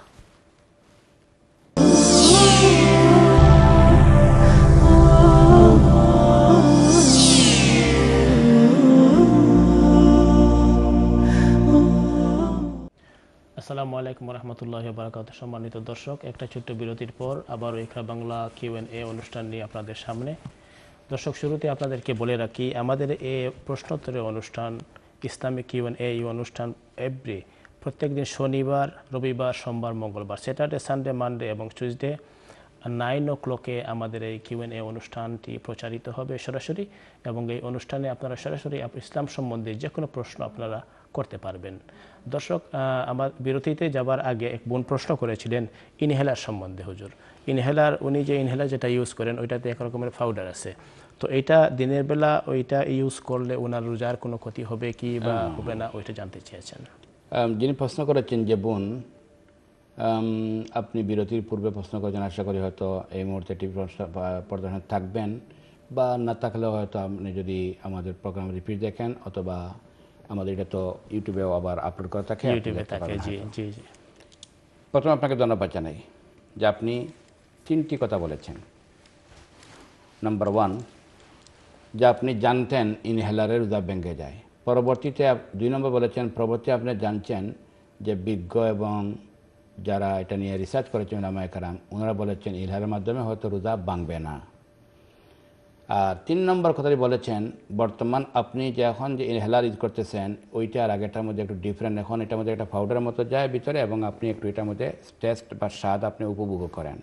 আসসালামু আলাইকুম রহমতুল্লাহি ওয়া বারাকাতুহু। সম্মানিত দর্শক, একটা ছোট্ট বিরতির পর আবারও Iqra Bangla Q and A অনুষ্ঠান নিয়ে আপনাদের সামনে। দর্শক, শুরুতে আপনাদেরকে বলে রাখি, আমাদের এই প্রশ্নোত্তরের অনুষ্ঠান ইসলামিক কিউ এন্ড এ অনুষ্ঠান এভরি প্রত্যেক দিন শনিবার, রবিবার, সোমবার, মঙ্গলবার, স্যাটারডে, সানডে, মানডে এবং টিউসডে নাইন ও ক্লকে আমাদের এই কিউ এন্ড এ অনুষ্ঠানটি প্রচারিত হবে সরাসরি। এবং এই অনুষ্ঠানে আপনারা সরাসরি ইসলাম সম্বন্ধে যে কোনো প্রশ্ন আপনারা করতে পারবেন। দর্শক, আমার বিরতিতে যাবার আগে এক বোন প্রশ্ন করেছিলেন ইনহেলার সম্বন্ধে। হুজুর, ইনহেলার, উনি যে ইনহেলার যেটা ইউজ করেন ওইটাতে এক রকমের পাউডার আছে, তো এইটা দিনের বেলা ওইটা ইউজ করলে ওনার রোজার কোনো ক্ষতি হবে কি বা হবে না, ওইটা জানতে চেয়েছেন। যিনি প্রশ্ন করেছেন যে বোন, আপনি বিরতির পূর্বে প্রশ্ন করেছেন, আশা করি হয়তো এই মুহূর্তে টিভি প্রদর্শন থাকবেন, বা না থাকলেও হয়তো আপনি যদি আমাদের প্রোগ্রাম রিপিট দেখেন, অথবা আমাদের এটা তো ইউটিউবেও আবার আপলোড করা থাকে, ইউটিউবে থাকে। জি জি জি। প্রথমে আপনাকে ধন্যবাদ জানাই যে আপনি তিনটি কথা বলেছেন। নাম্বার ওয়ান, যে আপনি জানতেন ইনহেলারের রোজা ভেঙে যায়। পরবর্তীতে দুই নম্বর বলেছেন, পরবর্তী আপনি জানছেন যে বিজ্ঞ এবং যারা এটা নিয়ে রিসার্চ করেছেন উলামায়ে কেরাম, ওনারা বলেছেন ইনহেলারের মাধ্যমে হয়তো রোজা ভাঙবে না। আর তিন নম্বর কথাটি বলেছেন, বর্তমান আপনি যে এখন যে ইনহেলার ইউজ করতেছেন ওইটা আর আগেটার মধ্যে একটু ডিফারেন্ট। এখন এটার মধ্যে একটা পাউডারের মতো যায় ভিতরে, এবং আপনি একটু এটার মধ্যে টেস্ট বা স্বাদ আপনি উপভোগ করেন।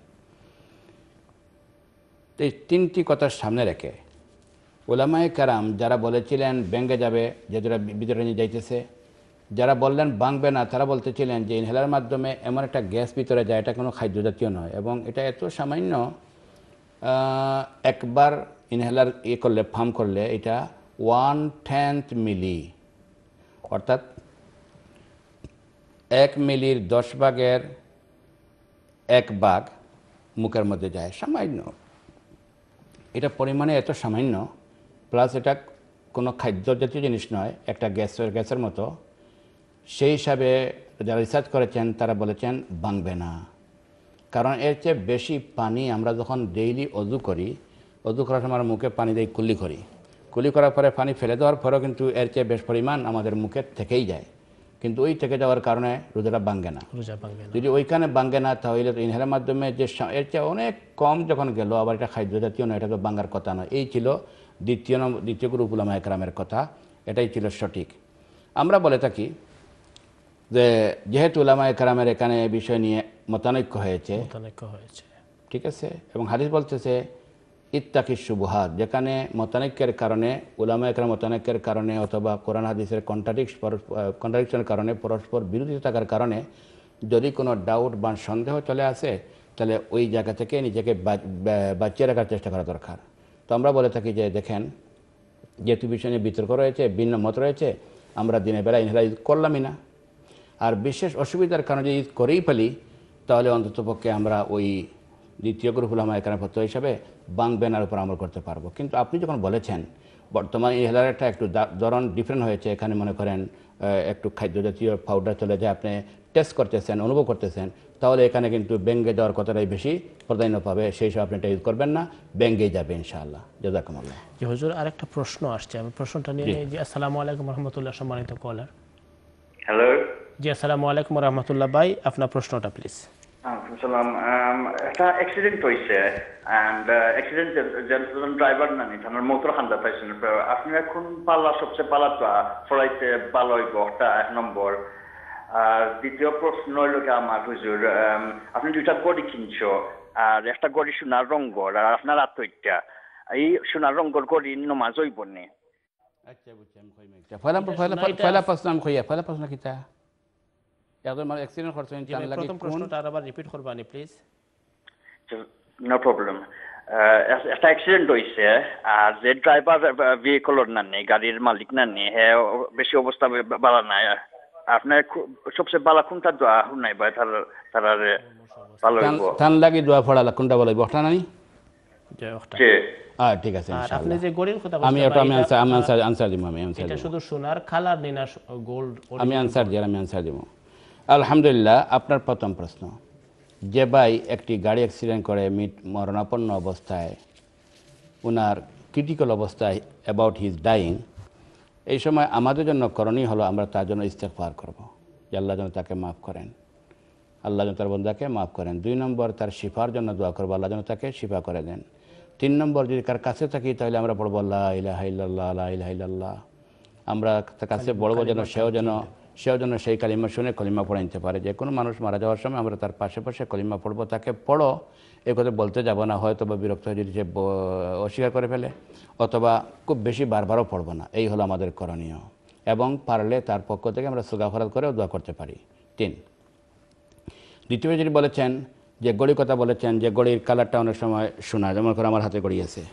এই তিনটি কথার সামনে রেখে উলামায়ে কেরাম যারা বলেছিলেন ভেঙে যাবে, যেটা ভিতরে নিয়ে যাইতেছে, যারা বললেন ভাঙবে না, তারা বলতেছিলেন যে ইনহেলার মাধ্যমে এমন একটা গ্যাস ভিতরে যায়, এটা কোনো খাদ্য জাতীয় নয়, এবং এটা এত সামান্য, একবার ইনহেলার ইয়ে করলে, ফার্ম করলে এটা ওয়ান টেন্থ মিলি, অর্থাৎ এক মিলির দশ ভাগের এক ভাগ মুখের মধ্যে যায়, সামান্য। এটা পরিমাণে এত সামান্য, প্লাস এটা কোনো খাদ্য জাতীয় জিনিস নয়, একটা গ্যাসের গ্যাসের মতো। সেই হিসাবে যারা রিসার্চ করেছেন তারা বলেছেন ভাঙবে না। কারণ এর চেয়ে বেশি পানি আমরা যখন ডেইলি অজু করি, অজু করার সময় মুখে পানি দিয়ে কুলি করি, কুলি করার পরে পানি ফেলে দেওয়ার পরেও কিন্তু এর চেয়ে বেশ পরিমাণ আমাদের মুখে থেকেই যায়, কিন্তু ওই থেকে যাওয়ার কারণে রোজাটা ভাঙে না। যদি ওইখানে ভাঙে না, তাহলে ইনহেলার মাধ্যমে যে এর চেয়ে অনেক কম যখন গেল, আবার এটা খাদ্য জাতীয় নয়, এটা তো ভাঙার কথা নয়। এই ছিল দ্বিতীয় নম্বর দ্বিতীয় গ্রুপ উলামায়ে কেরামের কথা, এটাই ছিল সঠিক। আমরা বলে থাকি যে যেহেতু উলামায়ে কেরামের এখানে বিষয় নিয়ে মতানৈক্য হয়েছে, ঠিক আছে, এবং হাদিস বলতেছে ইত্তাকি শুবহাত, যেখানে মতানৈক্যের কারণে, উলামায়ে কেরাম মতানৈক্যের কারণে, অথবা কোরআন হাদিসের কন্ট্রাডিক্ট কন্ট্রাডিকশনের কারণে, পরস্পর বিরোধিতা থাকার কারণে যদি কোনো ডাউট বা সন্দেহ চলে আসে, তাহলে ওই জায়গা থেকে নিজেকে বাঁচিয়ে রাখার চেষ্টা করা দরকার। তো আমরা বলে থাকি যে দেখেন, যেহেতু বিষয় নিয়ে বিতর্ক রয়েছে, ভিন্ন মত রয়েছে, আমরা দিনের বেলা ইনহেলার ইউজ করলামই না। আর বিশেষ অসুবিধার কারণে যদি ইউজ করেই ফেলি, তাহলে অন্ততপক্ষে আমরা ওই দ্বিতীয় গ্রুপ উলামায়ে কেরাম ফতোয়া হিসাবে ভাঙবেনার উপর আমল করতে পারবো। কিন্তু আপনি যখন বলেছেন বর্তমান ইনহেলারটা একটু ধরন ডিফারেন্ট হয়েছে, এখানে মনে করেন একটু খাদ্য জাতীয় পাউডার চলে যায়, আপনি টেস্ট করতেছেন, অনুভব করতেছেন, তাহলে এখানে কিন্তু ভেঙে যাওয়ার কথাটাই বেশি প্রাধান্য পাবে। সেই সব আপনি এটা ইউজ করবেন না, ভেঙেই যাবে ইনশাআল্লাহ। জাযাকুমুল্লাহ। জি হুজুর, আরেকটা প্রশ্ন আসছে, আমি প্রশ্নটা নিয়ে। জি আসসালামু আলাইকুম রহমতুল্লাহ, সম্মানিত কলার। হ্যালো। জি আসসালামু আলাইকুম রহমতুল্লাহ ভাই, আপনার প্রশ্নটা প্লিজ। আসসালাম। একটা অ্যাক্সিডেন্ট হয়েছে, অ্যান্ড অ্যাক্সিডেন্ট যেজন ড্রাইভার নানি আমার মোটর খান্দা পাইছেন। আপনি এখন পাল্লা সবচেয়ে পাল্লা ফলাইতে ভালো হইব, একটা এক নম্বর। আর দ্বিতীয় প্রশ্ন হইল কি আমার, হুজুর আপনি দুইটা গড়ি কিনছো, আর একটা গড়ি সোনার রঙর, আর আপনার আত্মহত্যা, এই সোনার রঙর গড়ি নমাজ হইব নি? আচ্ছা বুঝছি, আমি কই মাইকটা পয়লা পয়লা পয়লা প্রশ্ন আমি কইয়া পয়লা প্রশ্ন কিটা ইয়াদের মানে অ্যাক্সিডেন্ট করছেন, জান লাগি প্রথম প্রশ্নটা আবার রিপিট করবানি প্লিজ। No problem. একটা অ্যাক্সিডেন্ট হয়েছে, আর যে ড্রাইভার ভেহিকলর না নেই, গাড়ির মালিক না নেই, হ্যাঁ বেশি অবস্থা ভালো নাই। আপনার সবচেয়ে ভালো কোনটা দোয়া নাই ভাই, তার তার ভালো হইব? টান লাগি দোয়া পড়ালা কোনটা বলে বহটা নানি? যে ওটা হ্যাঁ ঠিক আছে ইনশাআল্লাহ। আপনি যে গোল্ডের কথা বলছেন, আমি ওটা আমি আনসার আমি আনসার আনসার দিব। আমি আনসার এটা শুধু সোনার কালার নেই না গোল্ড? আমি আনসার দিই, আমি আনসার দিব। আলহামদুলিল্লাহ। আপনার প্রথম প্রশ্ন, যে ভাই একটি গাড়ি অ্যাক্সিডেন্ট করে মিট মরণাপন্ন অবস্থায়, ওনার ক্রিটিক্যাল অবস্থায়, অ্যাবাউট হিজ ডাইং, এই সময় আমাদের জন্য করণীয় হলো আমরা তার জন্য ইস্তেগফার করব, যে আল্লাহ যেন তাকে মাফ করেন, আল্লাহ যেন তার বন্দাকে মাফ করেন। দুই নম্বর, তার শিফার জন্য দোয়া করবো, আল্লাহ যেন তাকে শিফা করে দেন। তিন নম্বর, যদি কার কাছে থাকি তাহলে আমরা পড়বো লা ইলাহা ইল্লাল্লাহ, লা ইলাহা ইল্লাল্লাহ। আমরা তার কাছে বলবো যেন সেও যেন সেও যেন সেই কালিমা শুনে কলিমা পড়ে নিতে পারে। যে কোনো মানুষ মারা যাওয়ার সময় আমরা তার পাশে পাশে কলিমা পড়বো, তাকে পড়ো এই কথা বলতে যাব না, হয়তো বা বিরক্ত হয়ে যদি সে অস্বীকার করে ফেলে, অথবা খুব বেশি বারবারও পড়বো না। এই হলো আমাদের করণীয়, এবং পারলে তার পক্ষ থেকে আমরা সুগাফরাত করেও দোয়া করতে পারি। তিন, দ্বিতীয় যেটি বলেছেন, যে গড়ির কথা বলেছেন, যে গড়ির কালারটা অনেক সময় শোনা, যেমন করে আমার হাতে গড়ি আছে,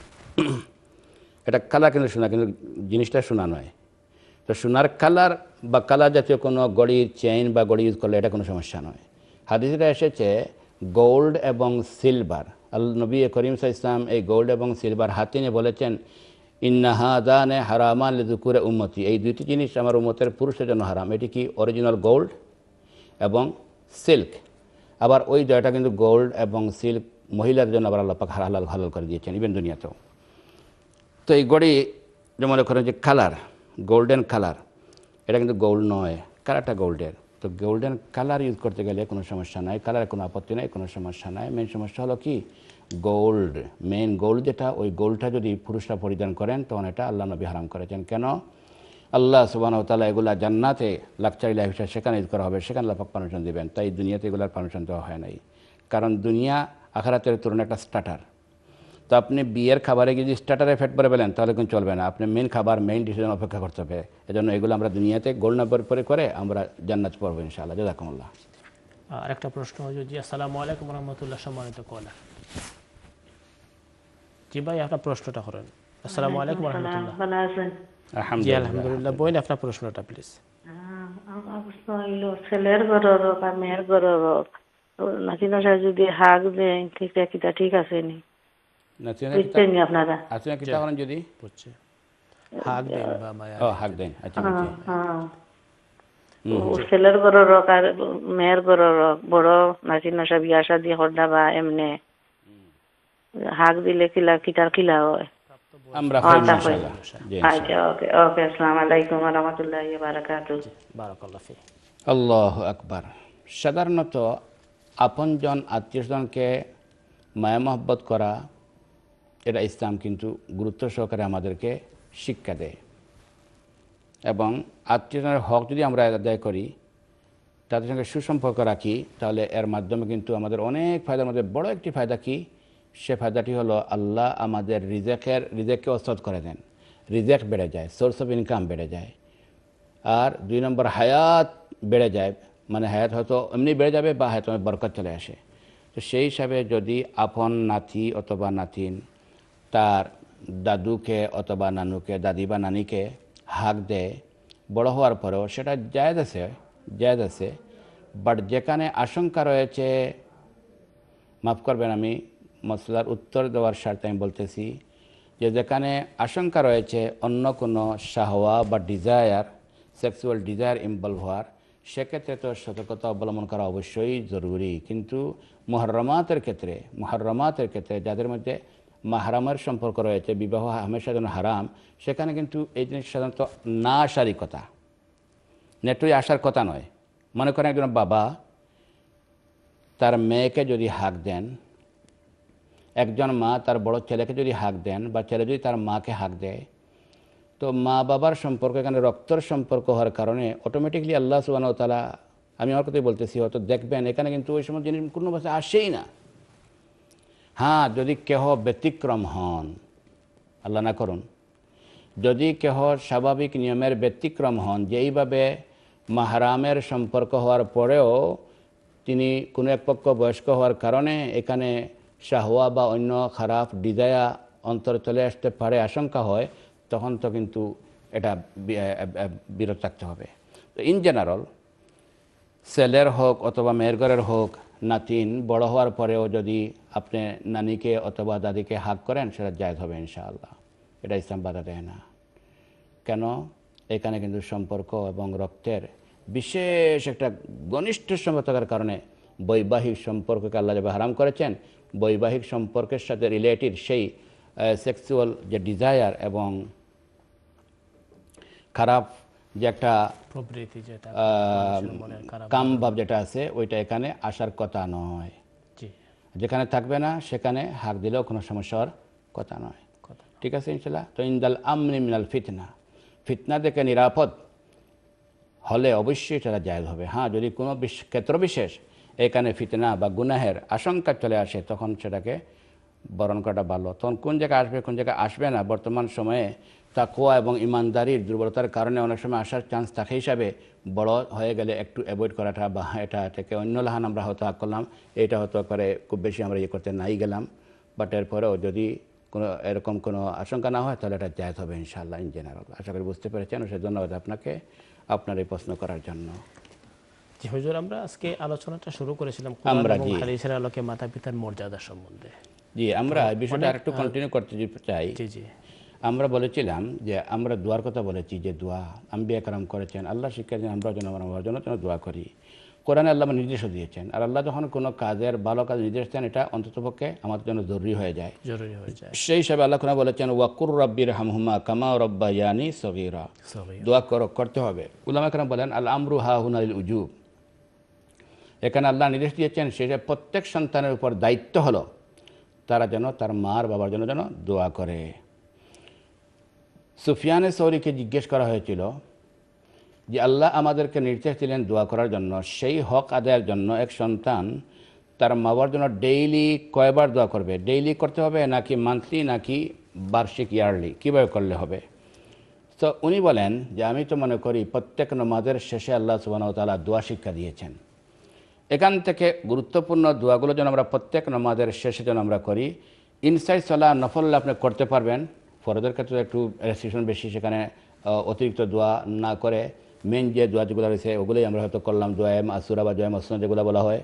এটা কালার কিন্তু শোনা, কিন্তু জিনিসটা শোনা নয়। তো সোনার কালার বা কালার জাতীয় কোনো গড়ির চেইন বা গড়ি ইউজ করলে এটা কোনো সমস্যা নয়। হাদিসে এসেছে গোল্ড এবং সিলভার, আল্লাহ নবী করিম সাল্লাল্লাহু আলাইহি ওয়াসাল্লাম এই গোল্ড এবং সিলভার হাতে নিয়ে বলেছেন ইন্না হাদানে হারামান লিযুকুরি উম্মতি, এই দুইটি জিনিস আমার উম্মতের পুরুষের জন্য হারাম। এটি কি অরিজিনাল গোল্ড এবং সিল্ক। আবার ওই জয়টা কিন্তু গোল্ড এবং সিল্ক মহিলার জন্য আবার আল্লাহ পাক হালাল হালাল করে দিয়েছেন ইভেন দুনিয়াতেও। তো এই গড়ি যেমন মনে করেন যে কালার, গোল্ডেন কালার, এটা কিন্তু গোল্ড নয়, কালারটা গোল্ডের। তো গোল্ডেন কালার ইউজ করতে গেলে কোনো সমস্যা নাই, কালারের কোনো আপত্তি নাই, কোনো সমস্যা নাই। মেন সমস্যা হলো কি গোল্ড, মেন গোল্ড যেটা, ওই গোল্ডটা যদি পুরুষরা পরিধান করেন তখন এটা আল্লাহ নবী হারাম করেছেন। কেন? আল্লাহ সুবহানাহু ওয়া তাআলা এগুলা জান্নাতে লাক্সারি লাইফ হিসেবে সেখানে ইউজ করা হবে, সেখানে আল্লাহ পাক পারমিশন দেবেন। তাই দুনিয়াতে এগুলার পারমিশন দেওয়া হয় নাই, কারণ দুনিয়া আখিরাতের তুলনায় একটা স্টার্টার। তো আপনি বিয়ের খাবারে যদি স্টার্টারে ফ্যাট করে ফেলেন তাহলে কিন্তু চলবে না, আপনি মেন খাবার মেইন ডিসিশন অপেক্ষা করতে হবে। এজন্য এগুলো আমরা দুনিয়াতে গোল্ড না পরে করে আমরা জান্নাত পড়বো ইনশাআল্লাহ। জাযাকুমুল্লাহ। আর একটা প্রশ্ন হচ্ছে জি, আসসালামু আলাইকুম রহমতুল্লাহ, সম্মানিত কলা। জি ভাই আপনার প্রশ্নটা করেন। আসসালামু আলাইকুম রহমতুল্লাহ। ভালো আছেন? জি আলহামদুলিল্লাহ। বইন আপনার প্রশ্নটা প্লিজ। ছেলের ঘরের হোক আর মেয়ের ঘরের হোক নাতি নাসা যদি হাক দেন কিতা কিতা ঠিক আছে নি? বুঝছেন নি আপনারা? আচ্ছা কিতা করেন যদি বুঝছে হাক দেন বা মায়া ও হাক দেন। আচ্ছা হ্যাঁ ছেলের ঘরের হোক আর মেয়ের ঘরের হোক, বড় নাতি নাসা বিয়া শাদি হরদা বা এমনে হাক দিলে কিলা কিতার কিলা হয় আমরা ইনশাআল্লাহ। জি আচ্ছা ওকে ওকে। আসসালামু আলাইকুম ওয়া রাহমাতুল্লাহি ওয়া বারাকাতুহু। বারাকাল্লাহু ফি। আল্লাহু আকবার। সাধারণত আপনজন আত্মীয়স্বজনকে মায়া মহব্বত করা এটা ইসলাম কিন্তু গুরুত্ব সহকারে আমাদেরকে শিক্ষা দেয়, এবং আত্মীয়জনের হক যদি আমরা আদায় করি, তাদের সঙ্গে সুসম্পর্ক রাখি, তাহলে এর মাধ্যমে কিন্তু আমাদের অনেক ফায়দার মধ্যে বড় একটি ফায়দা কি, সে ফায়দাটি হলো আল্লাহ আমাদের রিজেকের রিজেককে ওসৎ করে দেন, রিজেক বেড়ে যায়, সোর্স অফ ইনকাম বেড়ে যায়। আর দুই নম্বর হায়াত বেড়ে যায়, মানে হায়াত হয়তো এমনি বেড়ে যাবে বা হয়তো বরকত চলে আসে। তো সেই হিসাবে যদি আপন নাতি অথবা নাতিন তার দাদুকে অথবা নানুকে, দাদি বা নানিকে হাক দেয় বড় হওয়ার পরেও, সেটা জায়েজ আছে, জায়েজ আছে। বাট যেখানে আশঙ্কা রয়েছে, মাফ করবেন আমি মশলার উত্তর দেওয়ার স্বার্থে আমি বলতেছি, যে যেখানে আশঙ্কা রয়েছে অন্য কোনো শাহওয়া বা ডিজায়ার, সেক্সুয়াল ডিজায়ার ইনভলভ হওয়ার, সেক্ষেত্রে তো সতর্কতা অবলম্বন করা অবশ্যই জরুরি। কিন্তু মুহররমাতের ক্ষেত্রে, মুহররমাতের ক্ষেত্রে যাদের মধ্যে মাহরামের সম্পর্ক রয়েছে, বিবাহ হামেশা যেন হারাম, সেখানে কিন্তু এই জিনিস সাধারণত না আসারই কথা, নেটুই আসার কথা নয়। মনে করেন একজন বাবা তার মেয়েকে যদি হাক দেন, একজন মা তার বড় ছেলেকে যদি হাক দেন, বা ছেলে যদি তার মাকে হাক দেয়, তো মা বাবার সম্পর্ক এখানে রক্তর সম্পর্ক হওয়ার কারণে অটোমেটিকলি আল্লাহ সুবহানাহু ওয়া তাআলা, আমি আমার কথাই বলতেছি, হয়তো দেখবেন এখানে কিন্তু ওই সময় জিনিস কোনো ভাষা আসেই না। হ্যাঁ, যদি কেহ ব্যতিক্রম হন, আল্লাহ না করুন, যদি কেহ স্বাভাবিক নিয়মের ব্যতিক্রম হন, যে এইভাবে মাহরামের সম্পর্ক হওয়ার পরেও তিনি কোনো এক পক্ষ বয়স্ক হওয়ার কারণে এখানে শাহওয়া বা অন্য খারাপ ডিজায়া অন্তর চলে আসতে পারে, আশঙ্কা হয়, তখন তো কিন্তু এটা বিরত থাকতে হবে। তো ইন জেনারেল ছেলের হোক অথবা মেয়ের ঘরের হোক, নাতিন বড় হওয়ার পরেও যদি আপনি নানিকে অথবা দাদিকে হাক করেন, সেটা জায়েজ হবে ইনশাআল্লাহ। এটা ইসলাম বাধা দেয় না। কেন? এখানে কিন্তু সম্পর্ক এবং রক্তের বিশেষ একটা ঘনিষ্ঠ সম্পর্ক থাকার কারণে বৈবাহিক সম্পর্ককে আল্লাহ যেভাবে হারাম করেছেন, বৈবাহিক সম্পর্কের সাথে রিলেটেড সেই সেক্সুয়াল যে ডিজায়ার এবং খারাপ যে একটা প্রবৃত্তি, যেটা কামভাব যেটা আছে, ওইটা এখানে আসার কথা নয়। যেখানে থাকবে না সেখানে হাক দিলেও কোনো সমস্যার কথা নয়। ঠিক আছে ইনশাআল্লাহ। তো ইনদাল আমনি মিনাল ফিতনা, ফিতনা থেকে নিরাপদ হলে অবশ্যই সেটা জায়েজ হবে। হ্যাঁ, যদি কোনো ক্ষেত্র বিশেষ এখানে ফিতনা বা গুনাহের আশঙ্কা চলে আসে, তখন সেটাকে বরণ করাটা ভালো। তখন কোন জায়গায় আসবে, কোন জায়গায় আসবে না, বর্তমান সময়ে তাকওয়া এবং ইমানদারির দুর্বলতার কারণে অনেক সময় আসার চান্স থাকে হিসাবে বড় হয়ে গেলে একটু অ্যাভয়েড করাটা, বা এটা থেকে অন্য লাহান আমরা হয়তো হাক করলাম, এটা হয়তো করে খুব বেশি আমরা ইয়ে করতে নাই গেলাম, বাট এরপরেও যদি কোনো এরকম কোনো আশঙ্কা না হয় তাহলে এটা জায়েজ হবে ইনশাআল্লাহ ইন জেনারেল। আশা করি বুঝতে পেরেছেন। সে ধন্যবাদ আপনাকে আপনার এই প্রশ্ন করার জন্য। জি হুজুর, আমরা আজকে আলোচনাটা শুরু করেছিলাম আমরা কোরআন এবং জি হাদিসের আলোকে মাতা পিতার মর্যাদা সম্বন্ধে। জি আমরা এই বিষয়টা অনেক, আরেকটু আহ, কন্টিনিউ করতে চাই। জি জি আমরা বলেছিলাম যে আমরা দোয়ার কথা বলেছি, যে দোয়া আম্বিয়া কারাম করেছেন, আল্লাহ শিক্ষা দিন আমরা যেন আমার জন্য যেন দোয়া করি। কোরআনে আল্লাহ নির্দেশও দিয়েছেন, আর আল্লাহ যখন কোনো কাজের ভালো কাজ নির্দেশ দেন এটা অন্ততপক্ষে আমাদের জন্য জরুরি হয়ে যায়। জরুরি হয়ে যায়। সেই হিসাবে আল্লাহ কোরআনে বলেছেন ওয়াকুর রব্বির হামহুমা কামা রব্বায়ানি সগীরা, সগীরা। দোয়া করো, করতে হবে। উলামা কেরাম বলেন আল আমরু হা হুনাল উজুব, এখানে আল্লাহ নির্দেশ দিয়েছেন সেটা প্রত্যেক সন্তানের উপর দায়িত্ব হলো তারা যেন তার মার বাবার জন্য যেন দোয়া করে। সুফিয়ানে সৌরিকে জিজ্ঞেস করা হয়েছিল যে আল্লাহ আমাদেরকে নির্দেশ দিলেন দোয়া করার জন্য, সেই হক আদায়ের জন্য এক সন্তান তার মা বাবার জন্য ডেইলি কয়বার দোয়া করবে? ডেইলি করতে হবে নাকি মান্থলি নাকি বার্ষিক ইয়ারলি, কীভাবে করলে হবে? তো উনি বলেন যে আমি তো মনে করি প্রত্যেক নামাজের শেষে আল্লাহ সুবহানাহু ওয়া তাআলা দোয়া শিক্ষা দিয়েছেন। এখান থেকে গুরুত্বপূর্ণ দোয়াগুলো যেন আমরা প্রত্যেক নামাজের শেষে যেন আমরা করি। ইনসাইড সালাহ নফল আপনি করতে পারবেন, ফরজের ক্ষেত্রে একটু রেস্ট্রিকশন বেশি, সেখানে অতিরিক্ত দোয়া না করে মেন যে দোয়া যেগুলো রয়েছে ওগুলোই আমরা হয়তো করলাম, দোয়ায়ে মাসুরা বা দোয়ায়ে মাসনুনা যেগুলো বলা হয়।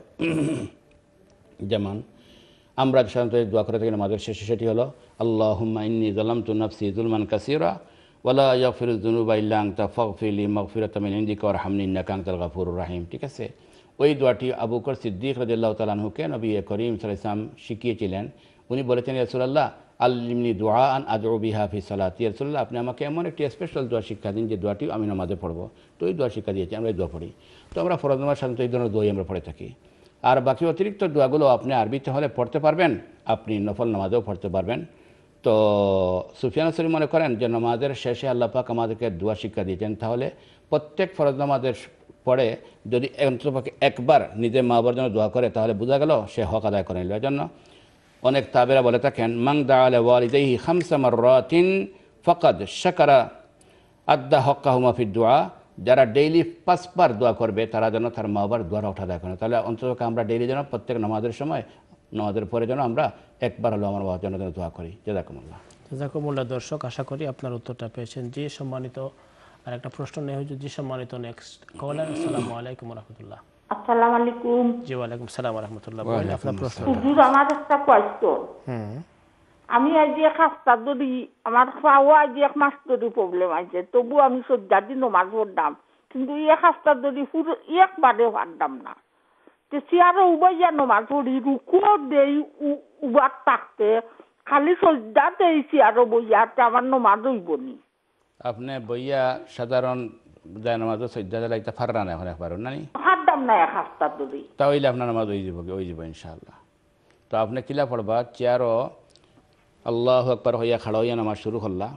যেমন আমরা সাধারণত দোয়া করে থাকি নামাজের শেষে, সেটি হলো আল্লাহুম্মা ইন্নী যালামতু নাফসি যুলমান কাসীরা ওয়ালা ইয়াগফিরুয যুনুবা ইল্লা আনতা ফাগফির লি মাগফিরাতাম মিন ইনদিকা ওয়ারহামনি ইন্নাকা আনতাল গাফুরুর রাহিম। ঠিক আছে, ওই দোয়াটি আবু বকর সিদ্দিক রাদিয়াল্লাহু তাআলা আনহুকে নবী করিম সাল্লাল্লাহু আলাইহি ওয়াসাল্লাম শিখিয়েছিলেন। উনি বলেছেন ইয়া রাসূলুল্লাহ আল্লিমনি দুআআন আদউ বিহা ফি সালাতি, ইয়া রাসূলুল্লাহ আপনি আমাকে এমন একটি স্পেশাল দোয়া শিক্ষা দিন যে দোয়াটি আমি নামাজে পড়ব। তো এই দোয়া শিক্ষা দিয়েছি, আমরা এই দোয়া পড়ি। তো আমরা ফরজ নামাজ সাধারণত এই ধরনের দোয়াই আমরা পড়ে থাকি। আর বাকি অতিরিক্ত দোয়াগুলো আপনি আরবিতে হলে পড়তে পারবেন, আপনি নফল নামাজেও পড়তে পারবেন। তো সুফিয়ান সৌরি মনে করেন যে নামাজের শেষে আল্লাহ পাক আমাদেরকে দোয়া শিক্ষা দিয়েছেন, তাহলে প্রত্যেক ফরজ নামাজের পরে যদি অন্ততপক্ষে একবার নিজের মা বাবার জন্য দোয়া করে তাহলে বোঝা গেল সে হক আদায় করে নিল। এর জন্য অনেক তাবেরা বলে থাকেন মান দা আলা ওয়ালিদাইহি খামসা মাররাতিন ফাকাদ শাকারা আদ্দা হক্কাহুমা ফিদ দুআ, যারা ডেইলি পাঁচবার দোয়া করবে তারা যেন তার মা বাবার দোয়াটা ওঠা দেয় করে। তাহলে অন্তত আমরা ডেইলি যেন প্রত্যেক নামাজের সময় নামাজের পরে যেন আমরা একবার হলো আমার বাবার জন্য দোয়া করি। জাযাকুমুল্লাহ। জাযাকুমুল্লাহ। দর্শক, আশা করি আপনার উত্তরটা পেয়েছেন। জি সম্মানিত আর একটা প্রশ্ন নেই হুজুর। জি সম্মানিত নেক্সট কলার। আসসালামু আলাইকুম ওয়া রাহমাতুল্লাহ। আসসালামু আলাইকুম। জি ওয়ালাইকুম সালাম ওয়া রাহমাতুল্লাহ। বলেন আপনার প্রশ্ন। হুজুর আমার একটা কোয়েশ্চন। হুম আমি আজ যে খাস্তা যদি আমার খাওয়া আজ এক মাস যদি প্রবলেম আছে, তবু আমি সজ্জা দিন নমাজ পড়তাম, কিন্তু ইয়ে খাস্তা যদি পুরো একবারে পারতাম না। তো সিয়ারো উবাইয়া নমাজ পড়ি, রুকুও দেই উবার থাকতে, খালি সজ্জা দেই সিয়ারো বইয়া, আমার নমাজ হইব নি। আপনি বইয়া সাধারণ যায় নামাজ সজ্জা লাগতে পারেন না এখন একবার না নি পারতাম না এক খাস্তা যদি, তাহলে আপনার নামাজ ওই যাব ওই যাব ইনশাআল্লাহ। তো আপনি কিলা পড়বা, চেয়ারও আল্লাহু আকবার হইয়া খাড়া হইয়া নামাজ শুরু করলা,